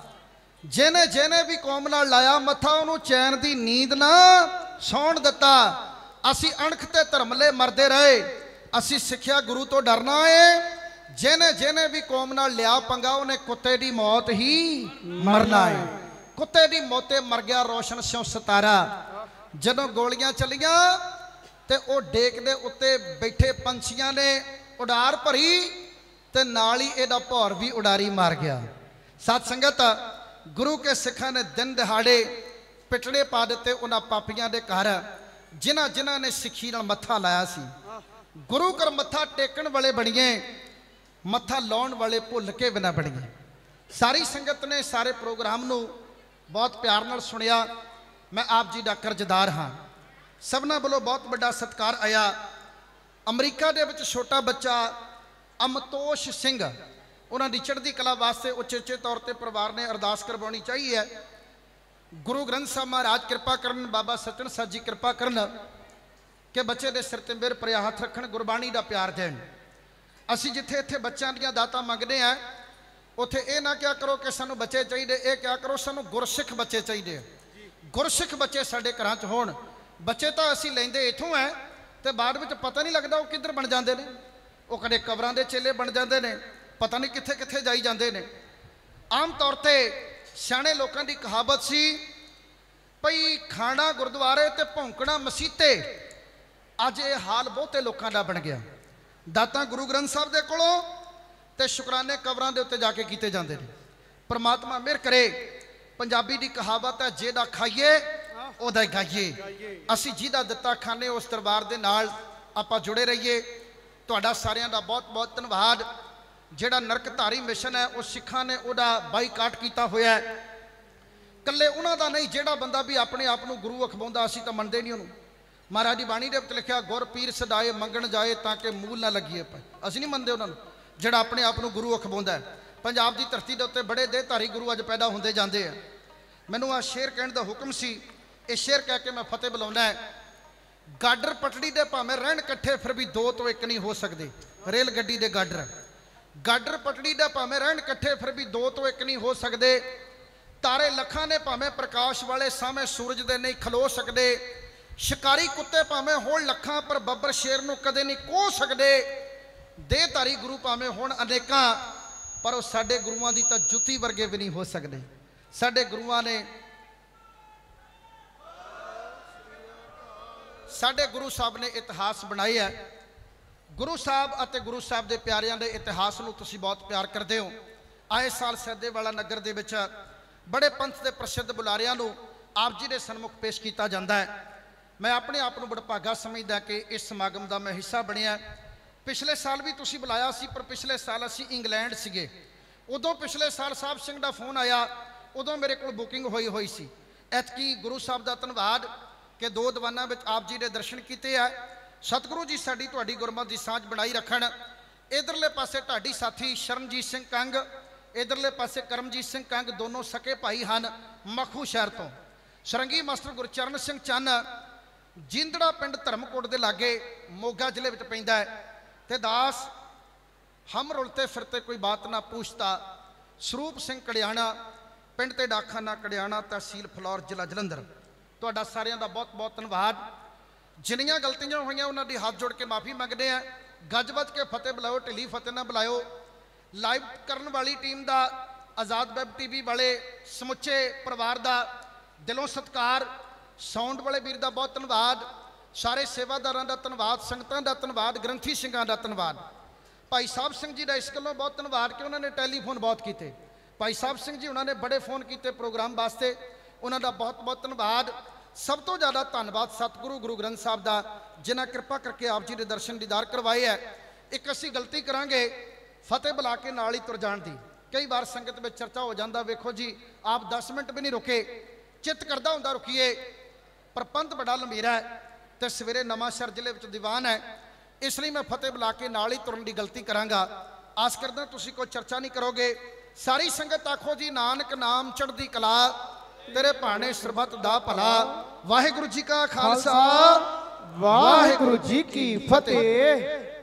Speaker 2: जिने जिने भी कौम नाल लाया मत्था उहनूं चैन दी नींद ना सौण दिता असी अणख ते धर्मले मरदे रहे असी सिक्ख्या गुरु तो डरना है जिने जिने भी कौम नाल लिया पंगा उन्हें कुत्ते दी मौत ही मरना है कुत्ते दी मौते मर गया रोशन सिंह सतारा जदों गोलियां चलियां ते ओ डेक दे उत्ते बैठे पंछियां ने उडार भरी ते नाल ही इहदा भौर भी उडारी मार गया। सत संगत गुरु के सिखां ने दिन दिहाड़े पिटड़े पा दिते उन्हां पापियां दे घर जिन्हां जिन्हां ने सिੱਖੀ नाल मत्था लाया सी। गुरु कर मत्था टेकण वाले बणीए मत्था लाउण वाले भुल के बिना बणीए। सारी संगत ने सारे प्रोग्राम नूं बहुत प्यार नाल सुनिया। मैं आप जी दा कर्जदार हाँ। सबना वालों बहुत बड़ा सत्कार आया। अमरीका दे विच छोटा बच्चा अमतोष सिंह उन्हां दी चढ़दी कला वास्ते उचेचे तौर पर परिवार ने अरदास करवानी चाहिए। गुरु ग्रंथ साहब महाराज कृपा करन बाबा सचन साह जी कृपा करन कि बच्चे दे सिर ते मेहर भरिया हथ रखण गुरबाणी दा प्यार देण। असी जिथे इत्थे बच्चों दीयां दातां मंगदे आ उत्थे ये ना क्या करो कि सानू बच्चे चाहिए ये क्या करो सानू गुरसिख बच्चे चाहिए। गुरसिख बच्चे साडे घरां च होण। बच्चे तो असी लैंदे इत्थों है तो बाद में पता नहीं लगता वो किधर बन जाते हैं। वो कदे कबरां दे चेले बन जाते हैं पता नहीं कित्थे कित्थे जाई जाते हैं। आम तौर पर सियाणे लोगों की कहावत सी भई खाना गुरुद्वारे ते भौंकना मसीते। अज ये हाल बहुते लोगों का बन गया। दातां गुरु ग्रंथ साहब के कोलों ते शुकराने कबरां दे उत्ते जाके कीते जाते हैं। परमात्मा मेहर करे। पंजाबी की कहावत है जेदा खाइए ओदा गाइए। असी जिहदा दिता खाने उस दरबार दे नाल आपां जुड़े रहिए। तुहाडा सारियां दा बहुत बहुत धन्नवाद। जिहड़ा नरकधारी मिशन है उस सिखां ने उहदा बाईकाट कीता होया है। कल्ले उन्हां दा नहीं जिहड़ा बंदा भी अपने आप नूं गुरु अखवाउंदा असी तां मंनदे नहीं उहनूं। महाराज दी बाणी दे विच लिखिया गुर पीर सदाए मंगण जाए ताकि मूल ना लगिए पाए। असी नहीं मंनदे उन्हां नूं जिहड़ा अपने आप नूं गुरु अखवाउंदा है। पंजाब की धरती के उत्ते बड़े देहधारी गुरु अज पैदा होंदे जांदे आ। मैनूं आ शेर कहण दा हुक्म सी। ये शेर कह के मैं फतेह बुलाउंदा है। गाडर पटड़ी दे भावें रहण कट्ठे फिर भी दो तो एक नहीं हो सकते। रेल गड्डी दे गाडर गाडर पटड़ी दे भावें रहण कट्ठे फिर भी दो तो एक नहीं हो सकते। तारे लखां ने भावें प्रकाश वाले सामने सूरज दे नहीं खलो सकते। शिकारी कुत्ते भावें होण लखां पर बब्बर शेर नूं कदे नहीं कोह सकते। देहधारी गुरु भावें होण अनेकां पर वो साडे गुरुआं दी तां जुत्ती वर्गे भी नहीं हो सकते। साडे गुरुआं ने साडे गुरु साहब ने इतिहास बनाया है। गुरु साहब अते गुरु साहब के प्यारियां दे इतिहास नूं तुसीं बहुत प्यार करते हो। आए साल सैदेवाला नगर दे विच बड़े पंथ के प्रसिद्ध बुलारियां नूं आप जी के सन्मुख पेश किया जाता है। मैं अपने आप को बड़भागा समझदा कि इस समागम का मैं हिस्सा बनिया। पिछले साल भी तुसीं बुलाया सी पर पिछले साल असीं इंग्लैंड सीगे। उदों पिछले साल साहब सिंह का फोन आया उदों मेरे को बुकिंग हुई हुई सी। ऐतकी गुरु साहब का धन्नवाद कि दो दीवाना में आप जी ने दर्शन किए है। सतगुरु जी साडी तुहाडी गुरमत की सांझ बनाई रखण। इधरले पासे ढाडी साथी शरणजीत सिंह कंग इधरले पासे करमजीत सिंह कंग दोनों सके भाई हैं मखू शहर तो। सरंगी मास्टर गुरचरण सिंह चन्न जिंदड़ा पिंड धर्मकोट के लागे मोगा जिले में पैंदा है। ते दास हम रुलते फिरते कोई बात ना पूछता सरूप सिंह कड़ियाणा पिंड ते डाखाना कड़ियाणा तहसील फलौर जिला जलंधर। तुहाडा सारियां दा बहुत बहुत धन्नवाद। जिन्नियां गलतियां होईयां उन्हां दी हाथ जोड़ के माफ़ी मंगदे आ। गज वज के फतेह बुलाओ ढिली फतेह ना बुलाओ। लाइव करन वाली टीम दा आज़ाद वैब टीवी वाले समुचे परिवार दा दिलों सत्कार। साउंड वाले वीर दा बहुत धन्नवाद। सारे सेवादारां दा धन्नवाद। संगतां दा धन्नवाद। ग्रंथी सिंघां दा धन्नवाद। भाई साहब सिंह जी का इस गलों बहुत धन्नवाद कि उन्होंने टैलीफोन बहुत किए। भाई साहब सिंह जी उन्होंने बड़े फोन किए प्रोग्राम वास्ते उन्होंने बहुत बहुत धन्नवाद। सब तो ज़्यादा धन्नवाद सतगुरु गुरु ग्रंथ साहब का जिन्हें कृपा करके आप जी ने दर्शन दीदार करवाए है। एक असी गलती करांगे फतेह बुला के नाल ही तुर जाण दी। कई बार संगत में चर्चा हो जाता वेखो जी आप दस मिनट भी नहीं रुके चित करदा हुंदा रुकीए पर पंथ बड़ा लंबीरा है तो सवेरे नवांशहर जिले में दीवान है इसलिए मैं फतेह बुला के नाल ही तुरन की गलती करांगा। आस करदा तुसीं कोई चर्चा नहीं करोगे। सारी संगत आखो जी नानक नाम चढ़दी कला तेरे भाने सरबत दा भला। वाहिगुरु जी का खालसा वाहिगुरु जी की फतेह।